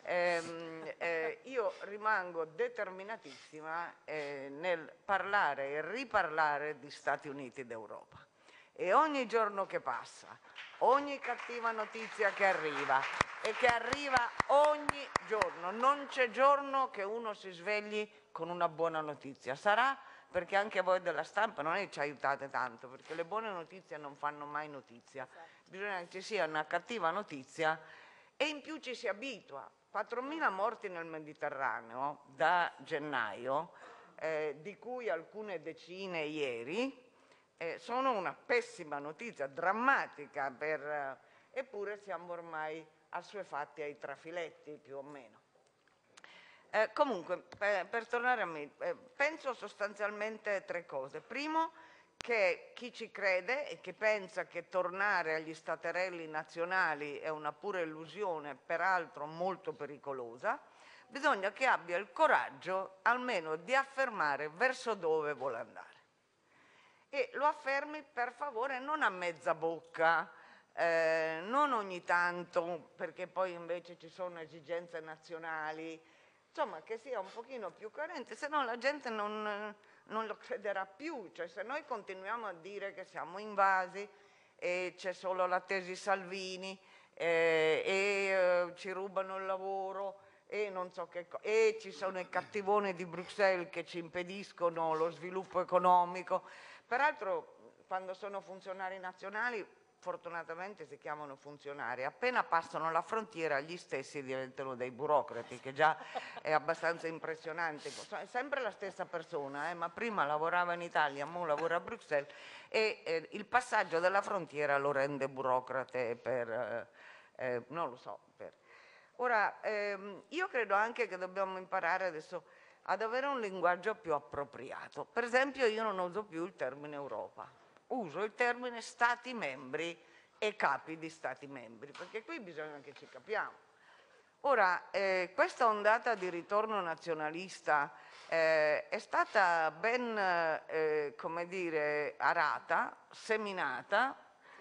io rimango determinatissima nel parlare e riparlare di Stati Uniti d'Europa. E ogni giorno che passa, ogni cattiva notizia che arriva, e che arriva ogni giorno, non c'è giorno che uno si svegli con una buona notizia. Sarà perché anche voi della stampa non è che ci aiutate tanto, perché le buone notizie non fanno mai notizia. Bisogna che ci sia una cattiva notizia e in più ci si abitua. 4.000 morti nel Mediterraneo da gennaio, di cui alcune decine ieri, sono una pessima notizia, drammatica, eppure siamo ormai assuefatti ai trafiletti più o meno. Comunque, per tornare a me, penso sostanzialmente tre cose. Primo, che chi ci crede e che pensa che tornare agli staterelli nazionali è una pura illusione, peraltro molto pericolosa, bisogna che abbia il coraggio almeno di affermare verso dove vuole andare. E lo affermi, per favore, non a mezza bocca, non ogni tanto, perché poi invece ci sono esigenze nazionali, insomma che sia un pochino più coerente, se no la gente non lo crederà più. Cioè, se noi continuiamo a dire che siamo invasi e c'è solo la tesi Salvini ci rubano il lavoro e non so che cosa, e ci sono i cattivoni di Bruxelles che ci impediscono lo sviluppo economico. Peraltro, quando sono funzionari nazionali, fortunatamente si chiamano funzionari, appena passano la frontiera gli stessi diventano dei burocrati, che già è abbastanza impressionante. È sempre la stessa persona, ma prima lavorava in Italia, ora lavora a Bruxelles, e il passaggio della frontiera lo rende burocrate per, non lo so. Ora, io credo anche che dobbiamo imparare adesso ad avere un linguaggio più appropriato. Per esempio, io non uso più il termine Europa, uso il termine Stati membri e capi di Stati membri, perché qui bisogna che ci capiamo. Ora, questa ondata di ritorno nazionalista è stata ben, come dire, arata, seminata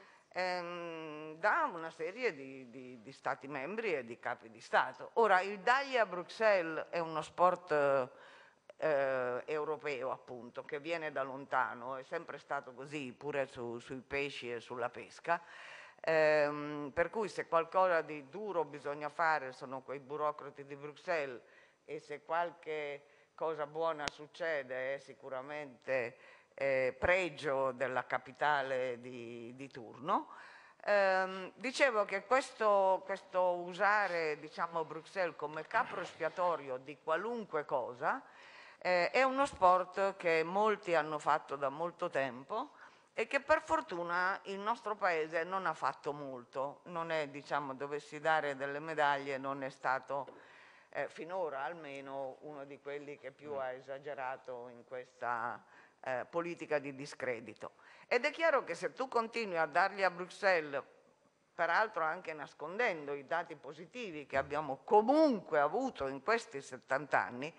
da una serie di Stati membri e di capi di Stato. Ora, il dagli a Bruxelles è uno sport europeo, appunto, che viene da lontano, è sempre stato così pure sui pesci e sulla pesca, per cui se qualcosa di duro bisogna fare sono quei burocrati di Bruxelles, e se qualche cosa buona succede è sicuramente pregio della capitale di turno. Dicevo che questo usare, diciamo, Bruxelles come capro espiatorio di qualunque cosa è uno sport che molti hanno fatto da molto tempo e che per fortuna il nostro paese non ha fatto molto. Non è, diciamo, dovessi dare delle medaglie, non è stato finora almeno uno di quelli che più ha esagerato in questa politica di discredito. Ed è chiaro che se tu continui a dargli a Bruxelles, peraltro anche nascondendo i dati positivi che abbiamo comunque avuto in questi 70 anni,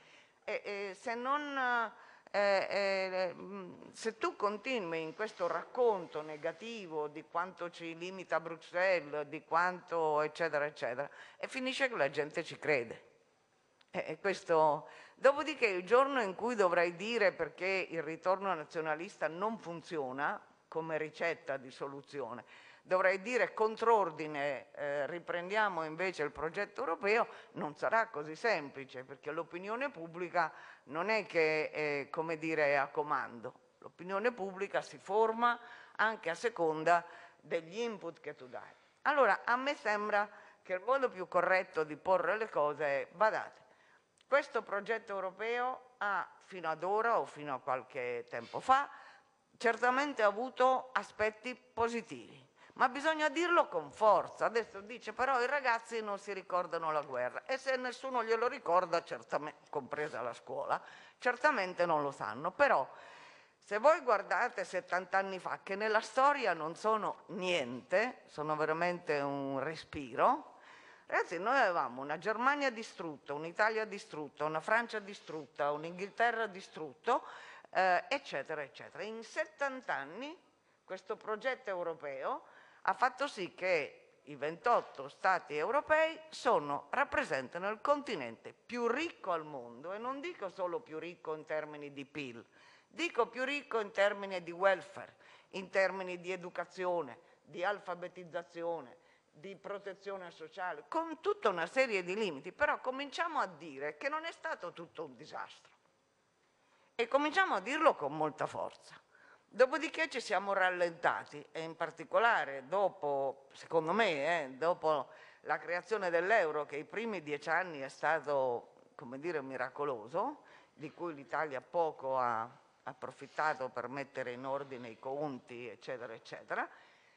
se tu continui in questo racconto negativo di quanto ci limita Bruxelles, di quanto eccetera eccetera, e finisce che la gente ci crede. Dopodiché il giorno in cui dovrai dire perché il ritorno nazionalista non funziona come ricetta di soluzione, dovrai dire contrordine, riprendiamo invece il progetto europeo, non sarà così semplice, perché l'opinione pubblica non è che è, come dire, è a comando. L'opinione pubblica si forma anche a seconda degli input che tu dai. Allora, a me sembra che il modo più corretto di porre le cose è: badate, questo progetto europeo ha fino ad ora o fino a qualche tempo fa certamente avuto aspetti positivi, ma bisogna dirlo con forza. Adesso dice però i ragazzi non si ricordano la guerra, e se nessuno glielo ricorda, certamente, compresa la scuola, certamente non lo sanno. Però se voi guardate 70 anni fa, che nella storia non sono niente, sono veramente un respiro. Ragazzi, noi avevamo una Germania distrutta, un'Italia distrutta, una Francia distrutta, un'Inghilterra distrutto, eccetera, eccetera. In 70 anni questo progetto europeo ha fatto sì che i 28 Stati europei rappresentano il continente più ricco al mondo, e non dico solo più ricco in termini di PIL, dico più ricco in termini di welfare, in termini di educazione, di alfabetizzazione, di protezione sociale, con tutta una serie di limiti. Però cominciamo a dire che non è stato tutto un disastro, e cominciamo a dirlo con molta forza. Dopodiché ci siamo rallentati, e in particolare dopo, secondo me, dopo la creazione dell'euro, che i primi 10 anni è stato, come dire, miracoloso, di cui l'Italia poco ha approfittato per mettere in ordine i conti, eccetera, eccetera,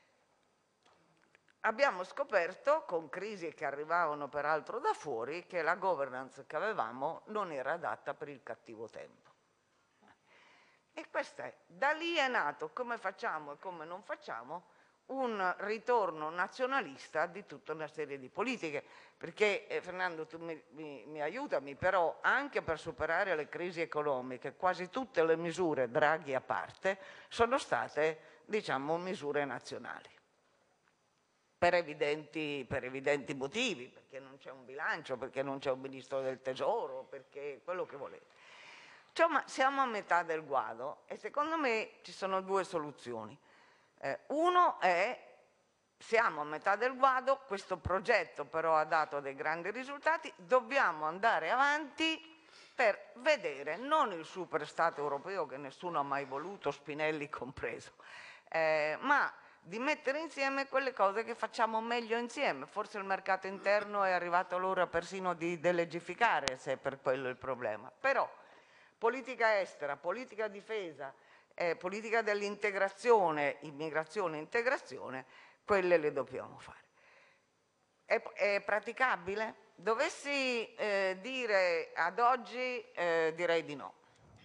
abbiamo scoperto, con crisi che arrivavano peraltro da fuori, che la governance che avevamo non era adatta per il cattivo tempo. E da lì è nato, come facciamo e come non facciamo, un ritorno nazionalista di tutta una serie di politiche. Perché, Fernando, tu mi aiutami, però anche per superare le crisi economiche, quasi tutte le misure, Draghi a parte, sono state, diciamo, misure nazionali. per evidenti motivi, perché non c'è un bilancio, perché non c'è un ministro del tesoro, perché quello che volete. Insomma, siamo a metà del guado e secondo me ci sono due soluzioni. Uno è: siamo a metà del guado, questo progetto però ha dato dei grandi risultati, dobbiamo andare avanti per vedere non il superstato europeo che nessuno ha mai voluto, Spinelli compreso, ma di mettere insieme quelle cose che facciamo meglio insieme. Forse il mercato interno è arrivato l'ora persino di delegificare, se è per quello il problema. Però politica estera, politica difesa, politica dell'integrazione, immigrazione e integrazione, quelle le dobbiamo fare. È praticabile? Dovessi dire ad oggi, direi di no.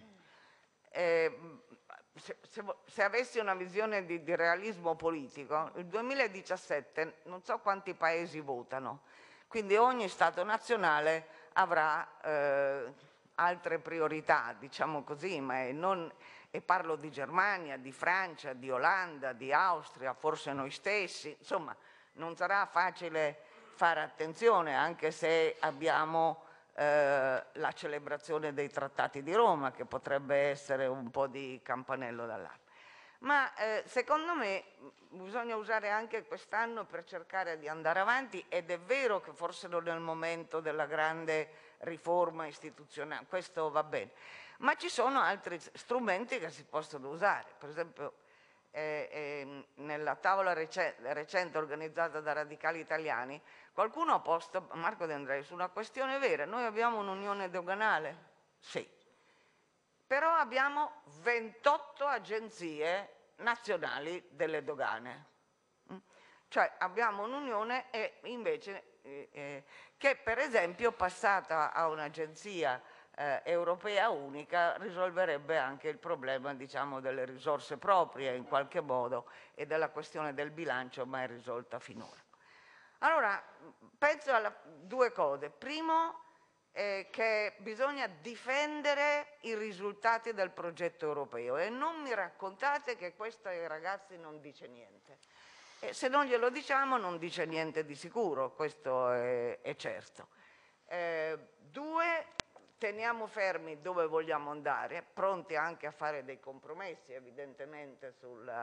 Se avessi una visione di realismo politico, il 2017 non so quanti paesi votano, quindi ogni Stato nazionale avrà altre priorità, diciamo così, e parlo di Germania, di Francia, di Olanda, di Austria, forse noi stessi, insomma non sarà facile fare attenzione, anche se abbiamo la celebrazione dei trattati di Roma, che potrebbe essere un po' di campanello d'allarme. Ma secondo me bisogna usare anche quest'anno per cercare di andare avanti, ed è vero che forse non è il momento della grande riforma istituzionale, questo va bene, ma ci sono altri strumenti che si possono usare. Per esempio nella tavola recente organizzata da Radicali Italiani qualcuno ha posto, Marco De Andrei, su una questione vera: noi abbiamo un'unione doganale? Sì, però abbiamo 28 agenzie nazionali delle dogane, cioè abbiamo un'unione e invece che per esempio passata a un'agenzia europea unica risolverebbe anche il problema, diciamo, delle risorse proprie in qualche modo e della questione del bilancio mai risolta finora. Allora, penso a due cose. Primo, che bisogna difendere i risultati del progetto europeo, e non mi raccontate che questo ai ragazzi non dice niente. Se non glielo diciamo non dice niente di sicuro, questo è certo. Due, teniamo fermi dove vogliamo andare, pronti anche a fare dei compromessi evidentemente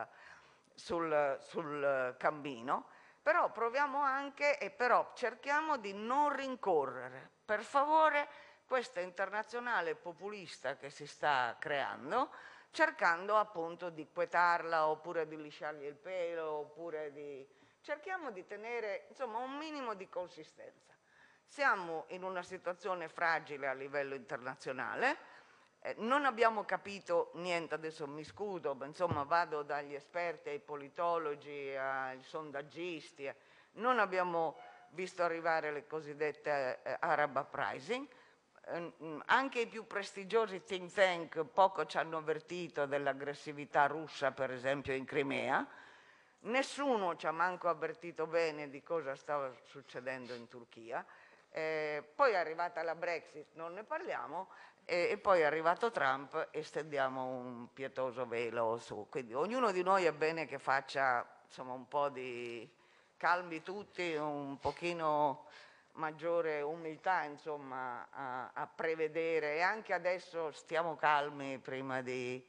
sul cammino, però proviamo anche, e però cerchiamo di non rincorrere, per favore, questa internazionale populista che si sta creando, cercando appunto di quietarla, oppure di lisciargli il pelo, oppure cerchiamo di tenere, insomma, un minimo di consistenza. Siamo in una situazione fragile a livello internazionale, non abbiamo capito niente, adesso mi scudo, ma insomma vado dagli esperti ai politologi, ai sondaggisti, non abbiamo visto arrivare le cosiddette Arab Uprising, anche i più prestigiosi think tank poco ci hanno avvertito dell'aggressività russa, per esempio in Crimea, nessuno ci ha manco avvertito bene di cosa stava succedendo in Turchia, poi è arrivata la Brexit, non ne parliamo, e poi è arrivato Trump e stendiamo un pietoso velo su. Quindi ognuno di noi è bene che faccia, insomma, un po' di calmi tutti, un pochino maggiore umiltà, insomma, a prevedere, e anche adesso stiamo calmi prima di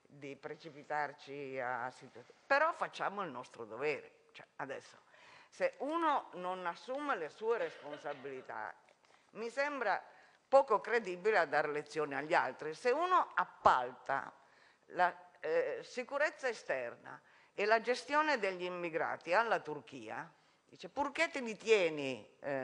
precipitarci a situazioni. Però facciamo il nostro dovere. Cioè, adesso, se uno non assume le sue responsabilità, mi sembra poco credibile a dare lezioni agli altri. Se uno appalta la sicurezza esterna e la gestione degli immigrati alla Turchia, dice: purché te li tieni,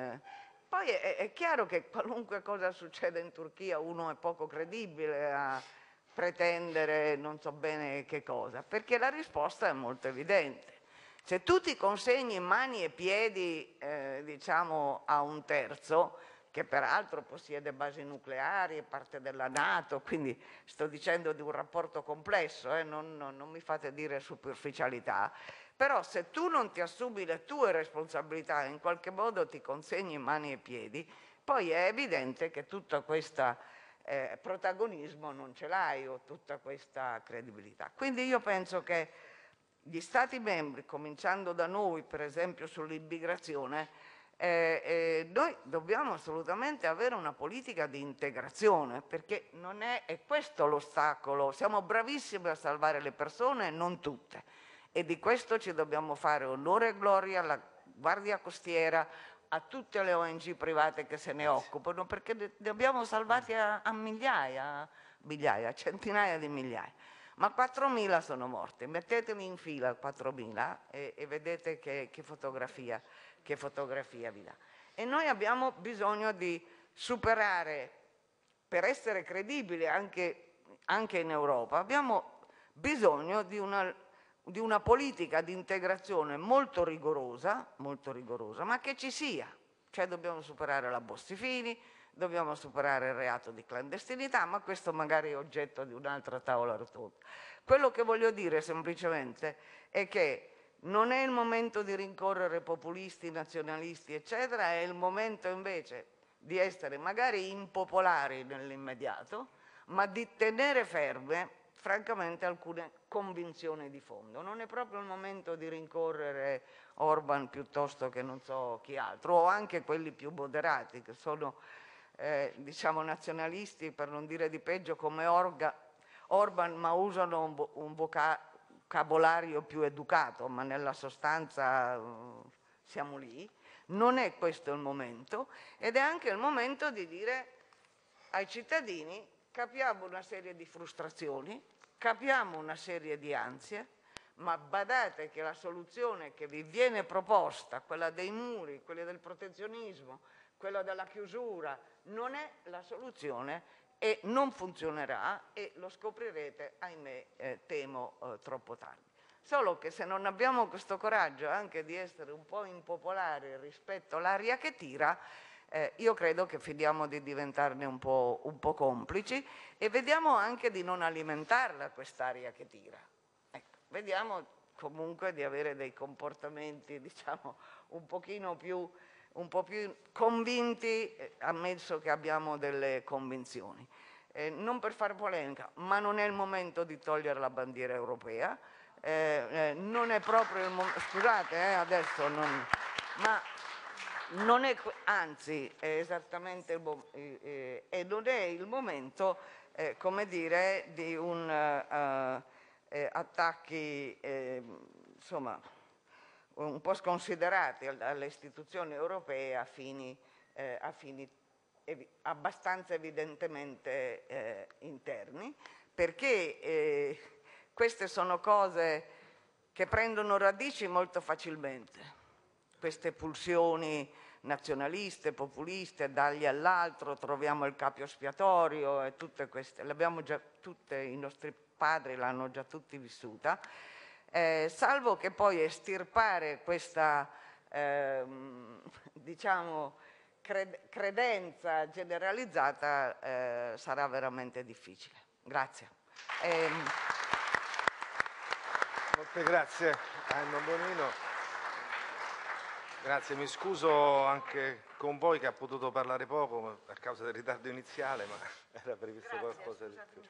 poi è chiaro che qualunque cosa succeda in Turchia uno è poco credibile a pretendere non so bene che cosa, perché la risposta è molto evidente. Se tu ti consegni mani e piedi, diciamo, a un terzo, che peraltro possiede basi nucleari, è parte della NATO, quindi sto dicendo di un rapporto complesso, non mi fate dire superficialità, però se tu non ti assumi le tue responsabilità e in qualche modo ti consegni mani e piedi, poi è evidente che tutto questo protagonismo non ce l'hai, o tutta questa credibilità. Quindi io penso che gli Stati membri, cominciando da noi, per esempio sull'immigrazione, noi dobbiamo assolutamente avere una politica di integrazione, perché non è questo l'ostacolo. Siamo bravissimi a salvare le persone, non tutte, e di questo ci dobbiamo fare onore e gloria alla Guardia Costiera, a tutte le ONG private che se ne occupano, perché ne abbiamo salvati a migliaia, centinaia di migliaia. Ma 4.000 sono morti. Metteteli in fila 4.000 e vedete che fotografia vi dà. E noi abbiamo bisogno di superare, per essere credibili anche in Europa, abbiamo bisogno di una politica di integrazione molto rigorosa, ma che ci sia. Cioè dobbiamo superare la Bossi-Fini, dobbiamo superare il reato di clandestinità, ma questo magari è oggetto di un'altra tavola rotonda. Quello che voglio dire semplicemente è che non è il momento di rincorrere populisti, nazionalisti, eccetera, è il momento invece di essere magari impopolari nell'immediato, ma di tenere ferme, francamente, alcune convinzioni di fondo. Non è proprio il momento di rincorrere Orban piuttosto che non so chi altro, o anche quelli più moderati, che sono diciamo nazionalisti, per non dire di peggio, come Orban, ma usano un vocabolario più educato, ma nella sostanza siamo lì. Non è questo il momento, ed è anche il momento di dire ai cittadini: capiamo una serie di frustrazioni, capiamo una serie di ansie, ma badate che la soluzione che vi viene proposta, quella dei muri, quella del protezionismo, quella della chiusura, non è la soluzione e non funzionerà, e lo scoprirete, ahimè, temo troppo tardi. Solo che se non abbiamo questo coraggio anche di essere un po' impopolari rispetto all'aria che tira, io credo che finiamo di diventarne un po' complici, e vediamo anche di non alimentarla quest'aria che tira. Ecco, vediamo comunque di avere dei comportamenti, diciamo, un po' più convinti, ammesso che abbiamo delle convinzioni. Non per fare polemica, ma non è il momento di togliere la bandiera europea, non è proprio il momento, scusate, adesso non, ma non è, anzi è esattamente e non è il momento, come dire, di attacchi insomma un po' sconsiderati alle istituzioni europee a fini abbastanza evidentemente interni, perché queste sono cose che prendono radici molto facilmente, queste pulsioni nazionaliste, populiste, dagli all'altro, troviamo il capio espiatorio e tutte queste, l'abbiamo già tutte, i nostri padri l'hanno già tutti vissuta, salvo che poi estirpare questa diciamo credenza generalizzata sarà veramente difficile. Grazie.
Molte grazie a Emma Bonino. Grazie, mi scuso anche con voi che ha potuto parlare poco a causa del ritardo iniziale, ma era previsto qualcosa di più.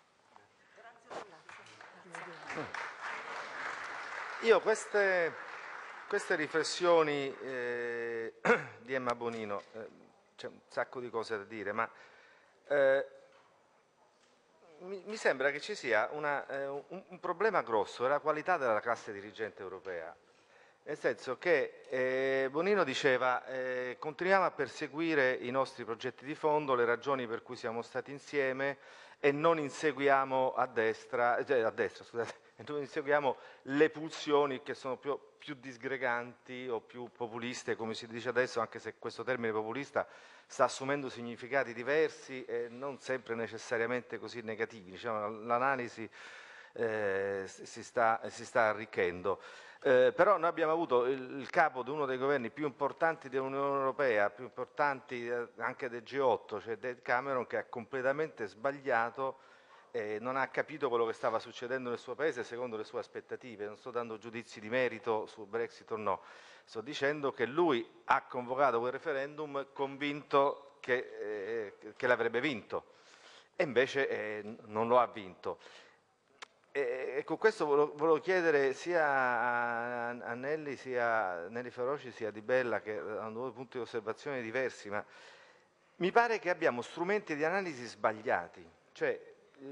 Io queste riflessioni di Emma Bonino, c'è un sacco di cose da dire, ma mi sembra che ci sia un problema grosso, è la qualità della classe dirigente europea. Nel senso che Bonino diceva continuiamo a perseguire i nostri progetti di fondo, le ragioni per cui siamo stati insieme, e non inseguiamo non inseguiamo le pulsioni che sono più disgreganti o più populiste, come si dice adesso, anche se questo termine populista sta assumendo significati diversi e non sempre necessariamente così negativi. Diciamo, l'analisi si sta arricchendo. Però noi abbiamo avuto il capo di uno dei governi più importanti dell'Unione Europea, più importanti anche del G8, cioè David Cameron, che ha completamente sbagliato, non ha capito quello che stava succedendo nel suo paese secondo le sue aspettative. Non sto dando giudizi di merito su Brexit o no, sto dicendo che lui ha convocato quel referendum convinto che l'avrebbe vinto, e invece non lo ha vinto. E con questo volevo chiedere sia a Nelly, sia a Nelly Feroci, sia a Di Bella, che hanno due punti di osservazione diversi, ma mi pare che abbiamo strumenti di analisi sbagliati, cioè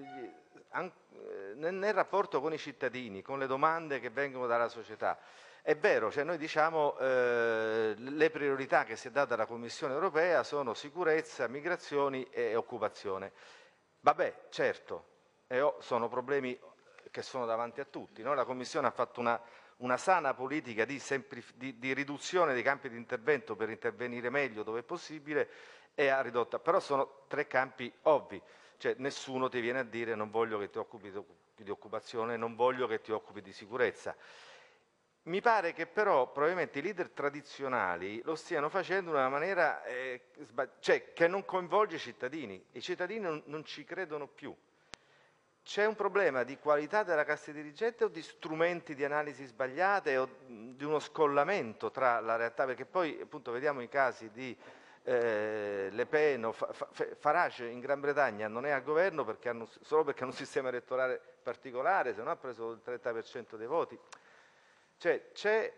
nel rapporto con i cittadini, con le domande che vengono dalla società. È vero, cioè noi diciamo le priorità che si è data dalla Commissione europea sono sicurezza, migrazioni e occupazione. Vabbè, certo, sono problemi che sono davanti a tutti, no? La Commissione ha fatto una sana politica di riduzione dei campi di intervento per intervenire meglio dove è possibile e ha ridotto, però sono tre campi ovvi, cioè nessuno ti viene a dire non voglio che ti occupi di occupazione, non voglio che ti occupi di sicurezza. Mi pare che però probabilmente i leader tradizionali lo stiano facendo in una maniera cioè, che non coinvolge i cittadini non ci credono più. C'è un problema di qualità della classe dirigente o di strumenti di analisi sbagliate o di uno scollamento tra la realtà? Perché poi appunto vediamo i casi di Le Pen o Farage in Gran Bretagna non è al governo solo perché hanno un sistema elettorale particolare, se no ha preso il 30% dei voti. Cioè c'è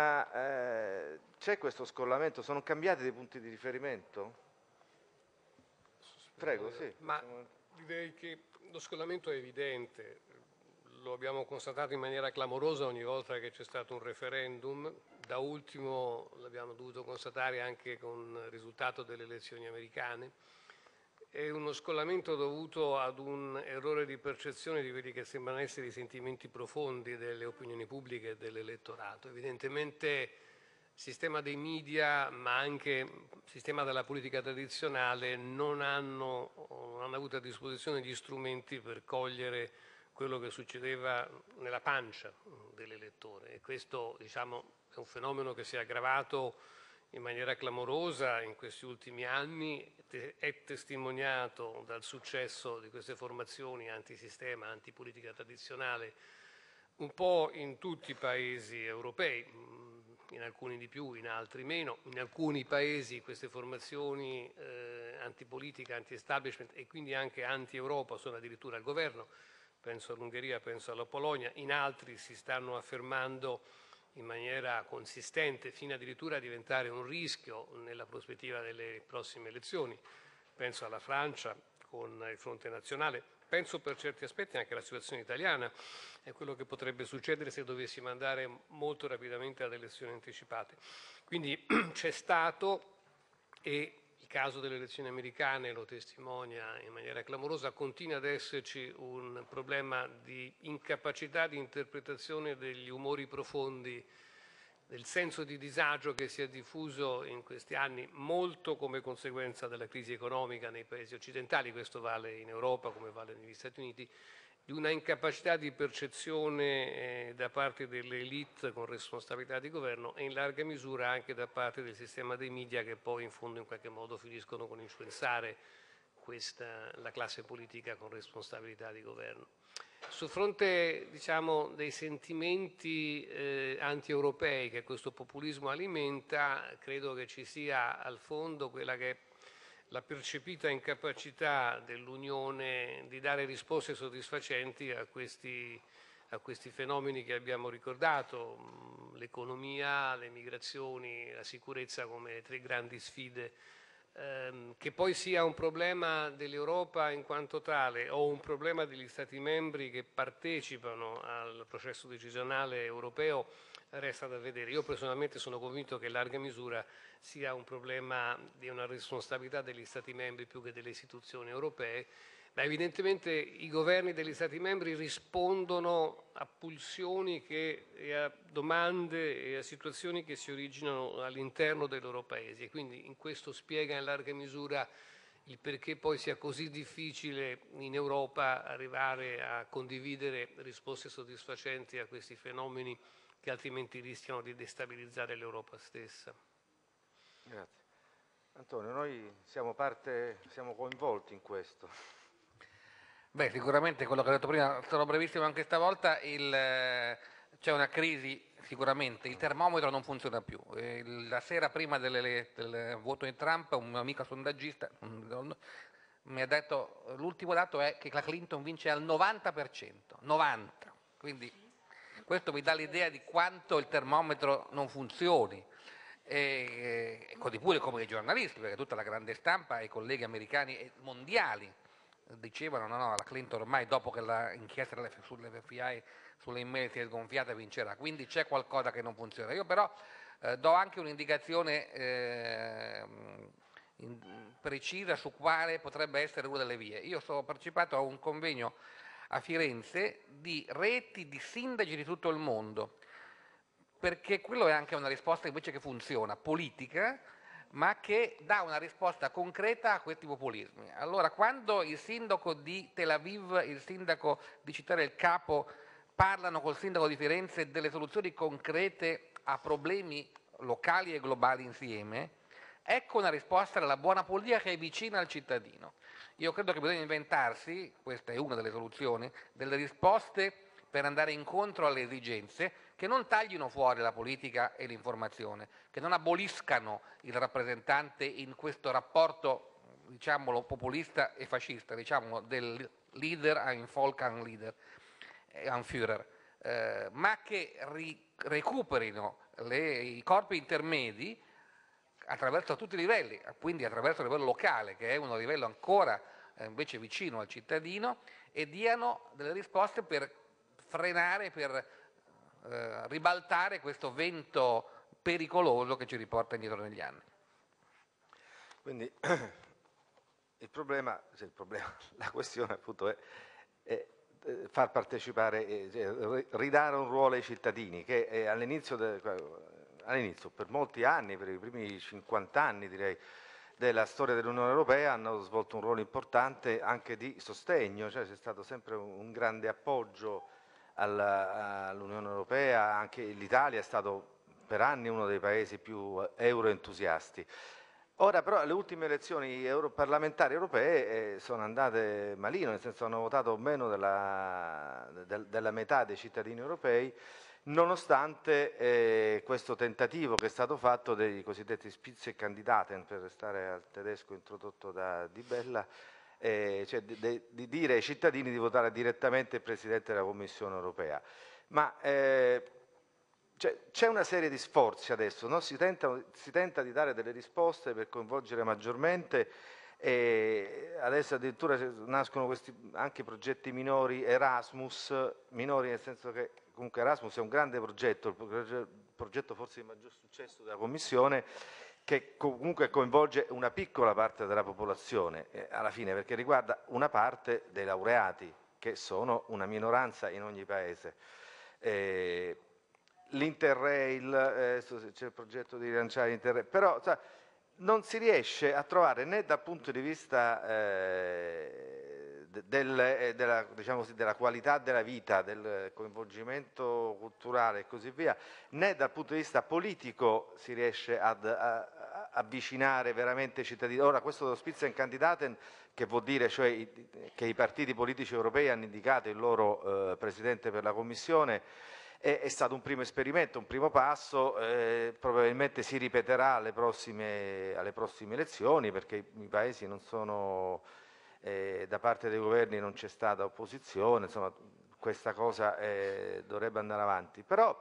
questo scollamento, sono cambiati dei punti di riferimento? Prego, sì.
Ma direi che lo scollamento è evidente, lo abbiamo constatato in maniera clamorosa ogni volta che c'è stato un referendum, da ultimo l'abbiamo dovuto constatare anche con il risultato delle elezioni americane. È uno scollamento dovuto ad un errore di percezione di quelli che sembrano essere i sentimenti profondi delle opinioni pubbliche e dell'elettorato. Evidentemente il sistema dei media, ma anche il sistema della politica tradizionale non hanno avuto a disposizione gli strumenti per cogliere quello che succedeva nella pancia dell'elettore. E questo, diciamo, è un fenomeno che si è aggravato in maniera clamorosa in questi ultimi anni, è testimoniato dal successo di queste formazioni antisistema, antipolitica tradizionale, un po' in tutti i paesi europei, in alcuni di più, in altri meno. In alcuni paesi queste formazioni antipolitica, anti-establishment e quindi anche anti-Europa sono addirittura al governo, penso all'Ungheria, penso alla Polonia, in altri si stanno affermando in maniera consistente, fino addirittura a diventare un rischio nella prospettiva delle prossime elezioni. Penso alla Francia con il Fronte Nazionale, penso per certi aspetti anche alla situazione italiana e quello che potrebbe succedere se dovessimo andare molto rapidamente ad elezioni anticipate. Quindi c'è stato, e il caso delle elezioni americane lo testimonia in maniera clamorosa, continua ad esserci un problema di incapacità di interpretazione degli umori profondi, del senso di disagio che si è diffuso in questi anni, molto come conseguenza della crisi economica nei paesi occidentali, questo vale in Europa come vale negli Stati Uniti, di una incapacità di percezione da parte delle elite con responsabilità di governo e in larga misura anche da parte del sistema dei media che poi in fondo in qualche modo finiscono con influenzare la classe politica con responsabilità di governo. Sul fronte, diciamo, dei sentimenti anti-europei che questo populismo alimenta, credo che ci sia al fondo quella che è la percepita incapacità dell'Unione di dare risposte soddisfacenti a questi fenomeni che abbiamo ricordato, l'economia, le migrazioni, la sicurezza come tre grandi sfide. Che poi sia un problema dell'Europa in quanto tale o un problema degli Stati membri che partecipano al processo decisionale europeo resta da vedere. Io personalmente sono convinto che in larga misura sia un problema di una responsabilità degli Stati membri più che delle istituzioni europee, ma evidentemente i governi degli Stati membri rispondono a pulsioni e a domande e a situazioni che si originano all'interno dei loro paesi e quindi in questo spiega in larga misura il perché poi sia così difficile in Europa arrivare a condividere risposte soddisfacenti a questi fenomeni che altrimenti rischiano di destabilizzare l'Europa stessa.
Grazie. Antonio, noi siamo coinvolti in questo.
Beh, sicuramente quello che ho detto prima, sarò brevissimo anche stavolta, c'è una crisi sicuramente, il termometro non funziona più. La sera prima del voto di Trump un amico sondaggista mi ha detto, l'ultimo dato è che la Clinton vince al 90%, 90%, quindi questo mi dà l'idea di quanto il termometro non funzioni. E così pure come i giornalisti, perché tutta la grande stampa e i colleghi americani e mondiali dicevano no, la Clinton ormai dopo che l'inchiesta sull'FBI sulle email si è sgonfiata vincerà, quindi c'è qualcosa che non funziona. Io però do anche un'indicazione precisa su quale potrebbe essere una delle vie. Io ho partecipato a un convegno a Firenze di reti di sindaci di tutto il mondo, perché quello è anche una risposta invece che funziona, politica, ma che dà una risposta concreta a questi populismi. Allora, quando il sindaco di Tel Aviv, il sindaco di Città del Capo parlano col sindaco di Firenze delle soluzioni concrete a problemi locali e globali insieme, ecco una risposta della buona politica che è vicina al cittadino. Io credo che bisogna inventarsi, questa è una delle soluzioni, delle risposte per andare incontro alle esigenze che non taglino fuori la politica e l'informazione, che non aboliscano il rappresentante in questo rapporto, diciamolo, populista e fascista, diciamolo, del leader ein Volk ein Leader, ein Führer, ma che recuperino i corpi intermedi attraverso tutti i livelli, quindi attraverso il livello locale, che è un livello ancora invece vicino al cittadino, e diano delle risposte per frenare, per ribaltare questo vento pericoloso che ci riporta indietro negli anni.
Quindi la questione appunto è far partecipare, ridare un ruolo ai cittadini che all'inizio, per molti anni, per i primi 50 anni direi, della storia dell'Unione Europea hanno svolto un ruolo importante anche di sostegno, cioè c'è stato sempre un grande appoggio all'Unione Europea, anche l'Italia è stato per anni uno dei paesi più euroentusiasti. Ora però le ultime elezioni parlamentari europee sono andate malino, nel senso hanno votato meno della metà dei cittadini europei, nonostante questo tentativo che è stato fatto dei cosiddetti Spitzenkandidaten, per restare al tedesco introdotto da Di Bella, cioè di dire ai cittadini di votare direttamente il Presidente della Commissione europea. Ma c'è una serie di sforzi adesso, no? Si tenta di dare delle risposte per coinvolgere maggiormente, e adesso addirittura nascono questi anche progetti minori, Erasmus, minori nel senso che comunque Erasmus è un grande progetto, il progetto forse di maggior successo della Commissione, che comunque coinvolge una piccola parte della popolazione alla fine, perché riguarda una parte dei laureati, che sono una minoranza in ogni paese. L'Interrail, c'è il progetto di rilanciare l'Interrail, però non si riesce a trovare né dal punto di vista della qualità della vita, del coinvolgimento culturale e così via, né dal punto di vista politico si riesce ad avvicinare veramente i cittadini. Ora, questo dello Spitzenkandidaten, che vuol dire cioè che i partiti politici europei hanno indicato il loro presidente per la Commissione, è stato un primo esperimento, un primo passo, probabilmente si ripeterà alle prossime elezioni, perché i paesi non sono, da parte dei governi non c'è stata opposizione, insomma questa cosa dovrebbe andare avanti. Però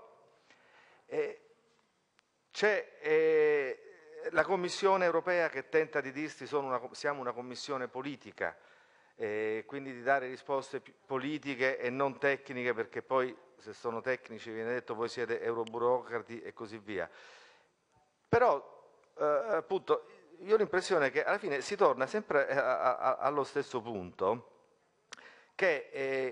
c'è la Commissione europea che tenta di dirsi siamo una commissione politica, quindi di dare risposte politiche e non tecniche, perché poi se sono tecnici viene detto voi siete euroburocrati e così via. Però appunto io ho l'impressione che alla fine si torna sempre allo stesso punto, che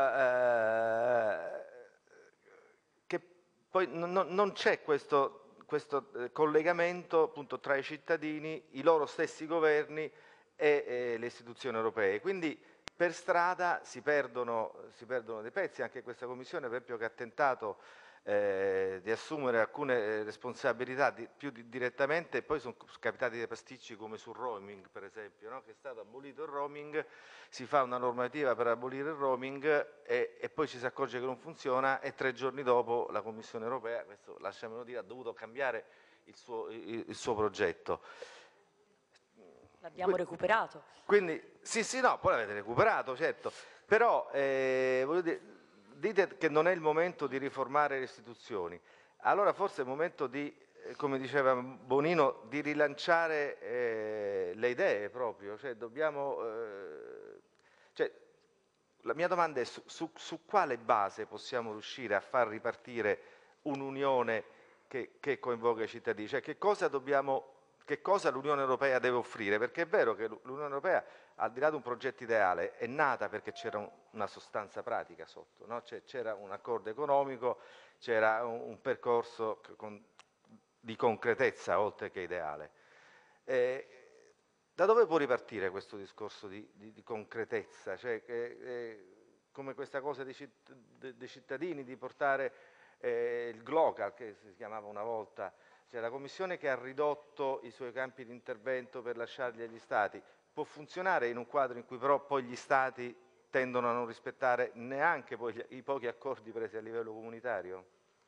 che poi non c'è questo collegamento appunto tra i cittadini, i loro stessi governi e le istituzioni europee. Quindi per strada si perdono dei pezzi. Anche questa Commissione, per esempio, che ha tentato di assumere alcune responsabilità più direttamente, e poi sono capitati dei pasticci come sul roaming, per esempio, no? Che è stato abolito il roaming, si fa una normativa per abolire il roaming e poi ci si accorge che non funziona, e 3 giorni dopo la Commissione europea, questo lasciamelo dire, ha dovuto cambiare il suo progetto.
L'abbiamo recuperato.
Quindi, sì, no, poi l'avete recuperato, certo, però voglio dire, dite che non è il momento di riformare le istituzioni, allora forse è il momento di, come diceva Bonino, di rilanciare le idee proprio, cioè dobbiamo, cioè, la mia domanda è su quale base possiamo riuscire a far ripartire un'unione che coinvolga i cittadini, cioè che cosa l'Unione Europea deve offrire, perché è vero che l'Unione Europea, al di là di un progetto ideale, è nata perché c'era una sostanza pratica sotto, no? C'era un accordo economico, c'era un percorso di concretezza oltre che ideale. Da dove può ripartire questo discorso di concretezza? Cioè, come questa cosa dei cittadini, di portare il GLOCAL, che si chiamava una volta, cioè la Commissione che ha ridotto i suoi campi di intervento per lasciarli agli Stati, può funzionare in un quadro in cui però poi gli Stati tendono a non rispettare neanche poi i pochi accordi presi a livello comunitario?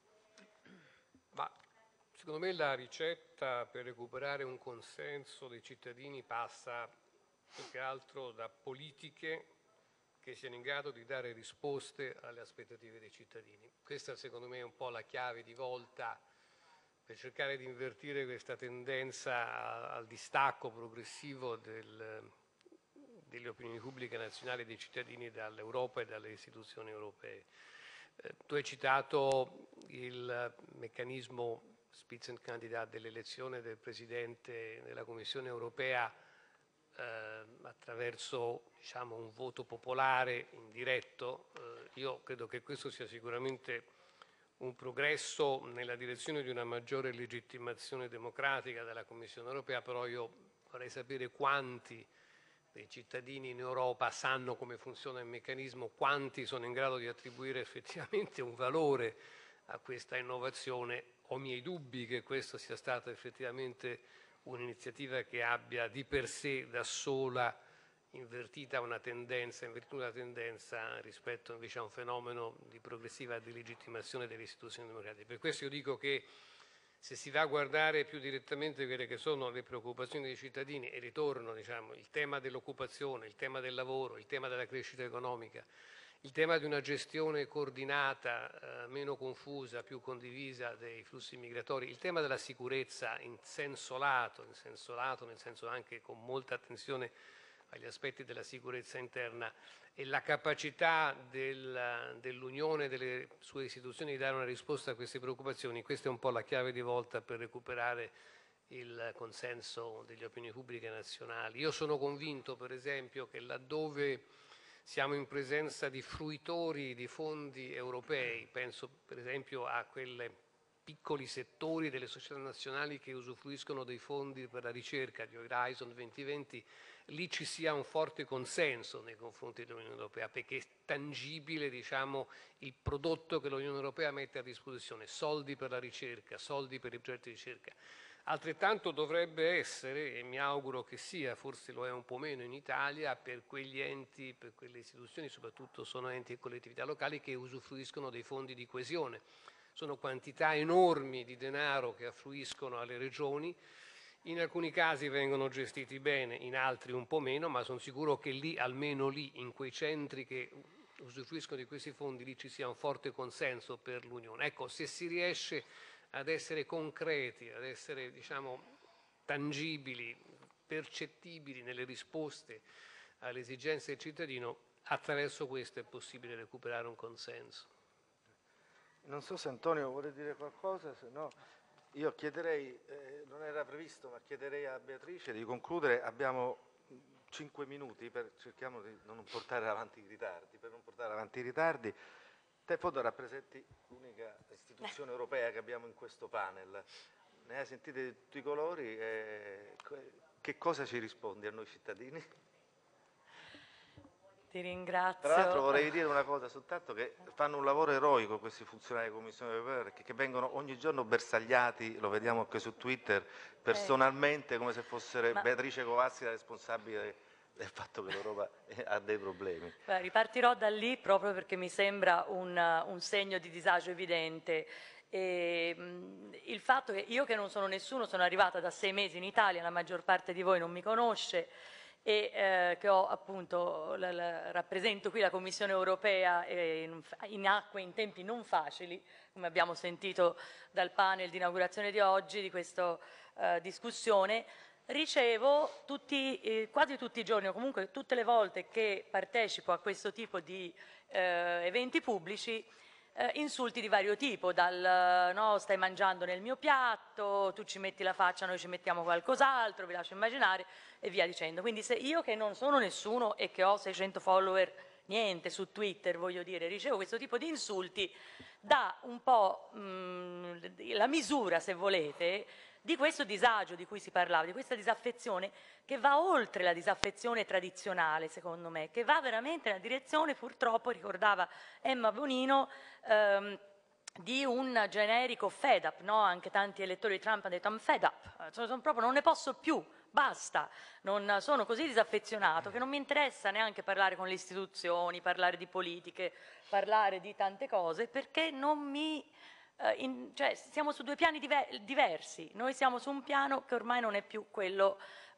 Ma secondo me la ricetta per recuperare un consenso dei cittadini passa più che altro da politiche che siano in grado di dare risposte alle aspettative dei cittadini. Questa secondo me è un po' la chiave di volta per cercare di invertire questa tendenza al distacco progressivo delle opinioni pubbliche nazionali e dei cittadini dall'Europa e dalle istituzioni europee. Tu hai citato il meccanismo Spitzenkandidat dell'elezione del Presidente della Commissione europea attraverso, diciamo, un voto popolare indiretto. Io credo che questo sia sicuramente un progresso nella direzione di una maggiore legittimazione democratica della Commissione europea, però io vorrei sapere quanti dei cittadini in Europa sanno come funziona il meccanismo, quanti sono in grado di attribuire effettivamente un valore a questa innovazione. Ho miei dubbi che questo sia stata effettivamente un'iniziativa che abbia di per sé da sola invertita una tendenza, rispetto invece a un fenomeno di progressiva delegittimazione delle istituzioni democratiche. Per questo io dico che se si va a guardare più direttamente quelle che sono le preoccupazioni dei cittadini, e ritorno, diciamo, il tema dell'occupazione, il tema del lavoro, il tema della crescita economica, il tema di una gestione coordinata, meno confusa, più condivisa dei flussi migratori, il tema della sicurezza in senso lato, nel senso anche con molta attenzione agli aspetti della sicurezza interna, e la capacità dell'Unione e delle sue istituzioni di dare una risposta a queste preoccupazioni, questa è un po' la chiave di volta per recuperare il consenso delle opinioni pubbliche nazionali. Io sono convinto, per esempio, che laddove siamo in presenza di fruitori di fondi europei, penso per esempio a quei piccoli settori delle società nazionali che usufruiscono dei fondi per la ricerca di Horizon 2020, lì ci sia un forte consenso nei confronti dell'Unione Europea, perché è tangibile, diciamo, il prodotto che l'Unione Europea mette a disposizione, soldi per la ricerca, soldi per i progetti di ricerca. Altrettanto dovrebbe essere, e mi auguro che sia, forse lo è un po' meno in Italia, per quegli enti, per quelle istituzioni, soprattutto sono enti e collettività locali che usufruiscono dei fondi di coesione. Sono quantità enormi di denaro che affluiscono alle regioni, in alcuni casi vengono gestiti bene, in altri un po' meno, ma sono sicuro che lì, almeno lì, in quei centri che usufruiscono di questi fondi, lì ci sia un forte consenso per l'Unione. Ecco, se si riesce ad essere concreti, ad essere, diciamo, tangibili, percettibili nelle risposte alle esigenze del cittadino, attraverso questo è possibile recuperare un consenso.
Non so se Antonio vuole dire qualcosa, se no io chiederei, non era previsto, ma chiederei a Beatrice di concludere. Abbiamo 5 minuti, cerchiamo di non portare avanti i ritardi. Per non portare avanti i ritardi, te foto rappresenti l'unica istituzione europea che abbiamo in questo panel. Ne hai sentite di tutti i colori? Che cosa ci rispondi a noi cittadini?
Ti ringrazio.
Tra l'altro vorrei dire una cosa, soltanto che fanno un lavoro eroico questi funzionari della Commissione europea, che vengono ogni giorno bersagliati, lo vediamo anche su Twitter, personalmente, come se fosse Beatrice Covassi la responsabile del fatto che l'Europa ha dei problemi.
Beh, ripartirò da lì proprio perché mi sembra un segno di disagio evidente. il fatto che io, che non sono nessuno, sono arrivata da 6 mesi in Italia, la maggior parte di voi non mi conosce, e che ho appunto rappresento qui la Commissione europea in acque, in tempi non facili, come abbiamo sentito dal panel di inaugurazione di oggi, di questa discussione. Ricevo quasi tutti i giorni, o comunque tutte le volte che partecipo a questo tipo di eventi pubblici, insulti di vario tipo, dal no, stai mangiando nel mio piatto, tu ci metti la faccia, noi ci mettiamo qualcos'altro, vi lascio immaginare, e via dicendo. Quindi se io, che non sono nessuno e che ho 600 follower, niente, su Twitter, voglio dire, ricevo questo tipo di insulti, dà un po' la misura, se volete, di questo disagio di cui si parlava, di questa disaffezione che va oltre la disaffezione tradizionale, secondo me, che va veramente nella direzione, purtroppo, ricordava Emma Bonino, di un generico fed up, no? Anche tanti elettori di Trump hanno detto I'm fed up, sono proprio, non ne posso più, basta, non sono così disaffezionato che non mi interessa neanche parlare con le istituzioni, parlare di politiche, parlare di tante cose, perché non mi... cioè, siamo su due piani diversi, noi siamo su un piano che ormai non è più quello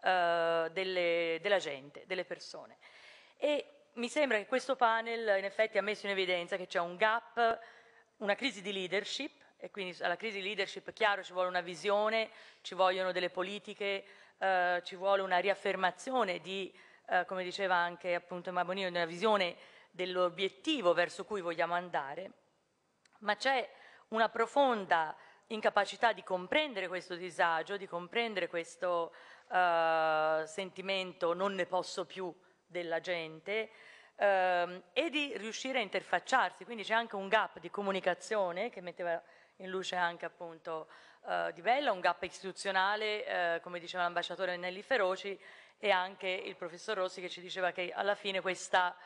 della gente, delle persone. E mi sembra che questo panel in effetti ha messo in evidenza che c'è un gap, una crisi di leadership, e quindi alla crisi di leadership, chiaro, ci vuole una visione, ci vogliono delle politiche, ci vuole una riaffermazione di, come diceva anche appunto Emma Bonino, di una visione dell'obiettivo verso cui vogliamo andare, ma c'è una profonda incapacità di comprendere questo disagio, di comprendere questo sentimento non ne posso più della gente, e di riuscire a interfacciarsi. Quindi c'è anche un gap di comunicazione che metteva in luce anche appunto Di Bella, un gap istituzionale, come diceva l'ambasciatore Nelly Feroci, e anche il professor Rossi che ci diceva che alla fine questa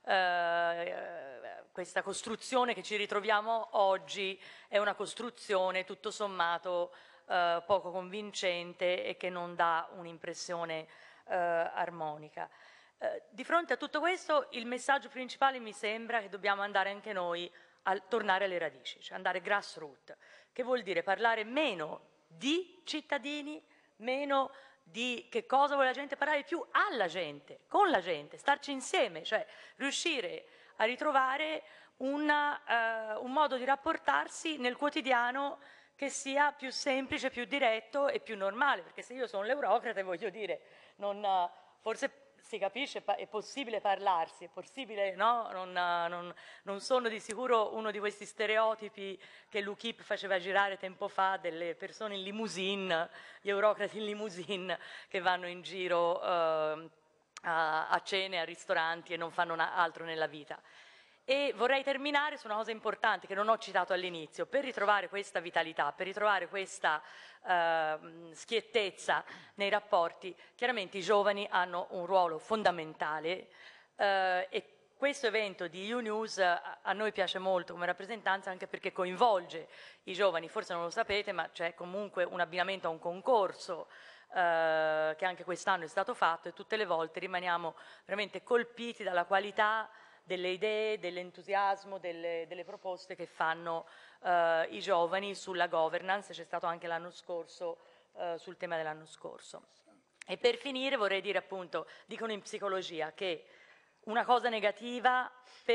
costruzione che ci ritroviamo oggi è una costruzione tutto sommato poco convincente e che non dà un'impressione armonica. Di fronte a tutto questo, il messaggio principale mi sembra che dobbiamo andare anche noi a tornare alle radici, cioè andare grassroots, che vuol dire parlare meno di cittadini, meno di che cosa vuole la gente, parlare più alla gente, con la gente, starci insieme, cioè riuscire a ritrovare un modo di rapportarsi nel quotidiano che sia più semplice, più diretto e più normale, perché se io sono l'eurocrate, voglio dire, forse si capisce, è possibile parlarsi, è possibile, no? Non sono di sicuro uno di questi stereotipi che l'UKIP faceva girare tempo fa delle persone in limousine, gli eurocrati in limousine che vanno in giro a cene, a ristoranti e non fanno altro nella vita. E vorrei terminare su una cosa importante che non ho citato all'inizio. Per ritrovare questa vitalità, per ritrovare questa schiettezza nei rapporti, chiaramente i giovani hanno un ruolo fondamentale e questo evento di U-News a noi piace molto come rappresentanza, anche perché coinvolge i giovani. Forse non lo sapete, ma c'è comunque un abbinamento a un concorso che anche quest'anno è stato fatto, e tutte le volte rimaniamo veramente colpiti dalla qualità delle idee, dell'entusiasmo, delle proposte che fanno i giovani sulla governance. C'è stato anche l'anno scorso sul tema dell'anno scorso. E per finire vorrei dire, appunto, dicono in psicologia che una cosa negativa,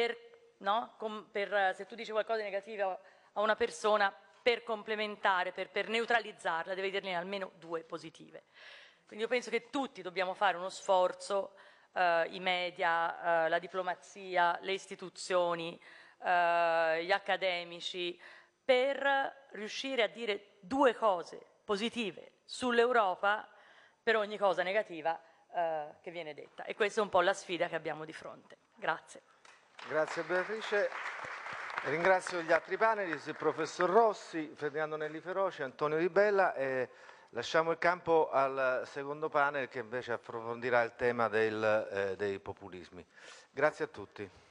se tu dici qualcosa di negativo a una persona, per complementare, per neutralizzarla, devi dirne almeno 2 positive. Quindi io penso che tutti dobbiamo fare uno sforzo, i media, la diplomazia, le istituzioni, gli accademici, per riuscire a dire 2 cose positive sull'Europa per ogni cosa negativa che viene detta. E questa è un po' la sfida che abbiamo di fronte. Grazie.
Grazie Beatrice. Ringrazio gli altri panelist, il professor Rossi, Ferdinando Nelli Feroci, Antonio Di Bella, e lasciamo il campo al secondo panel che invece approfondirà il tema dei populismi. Grazie a tutti.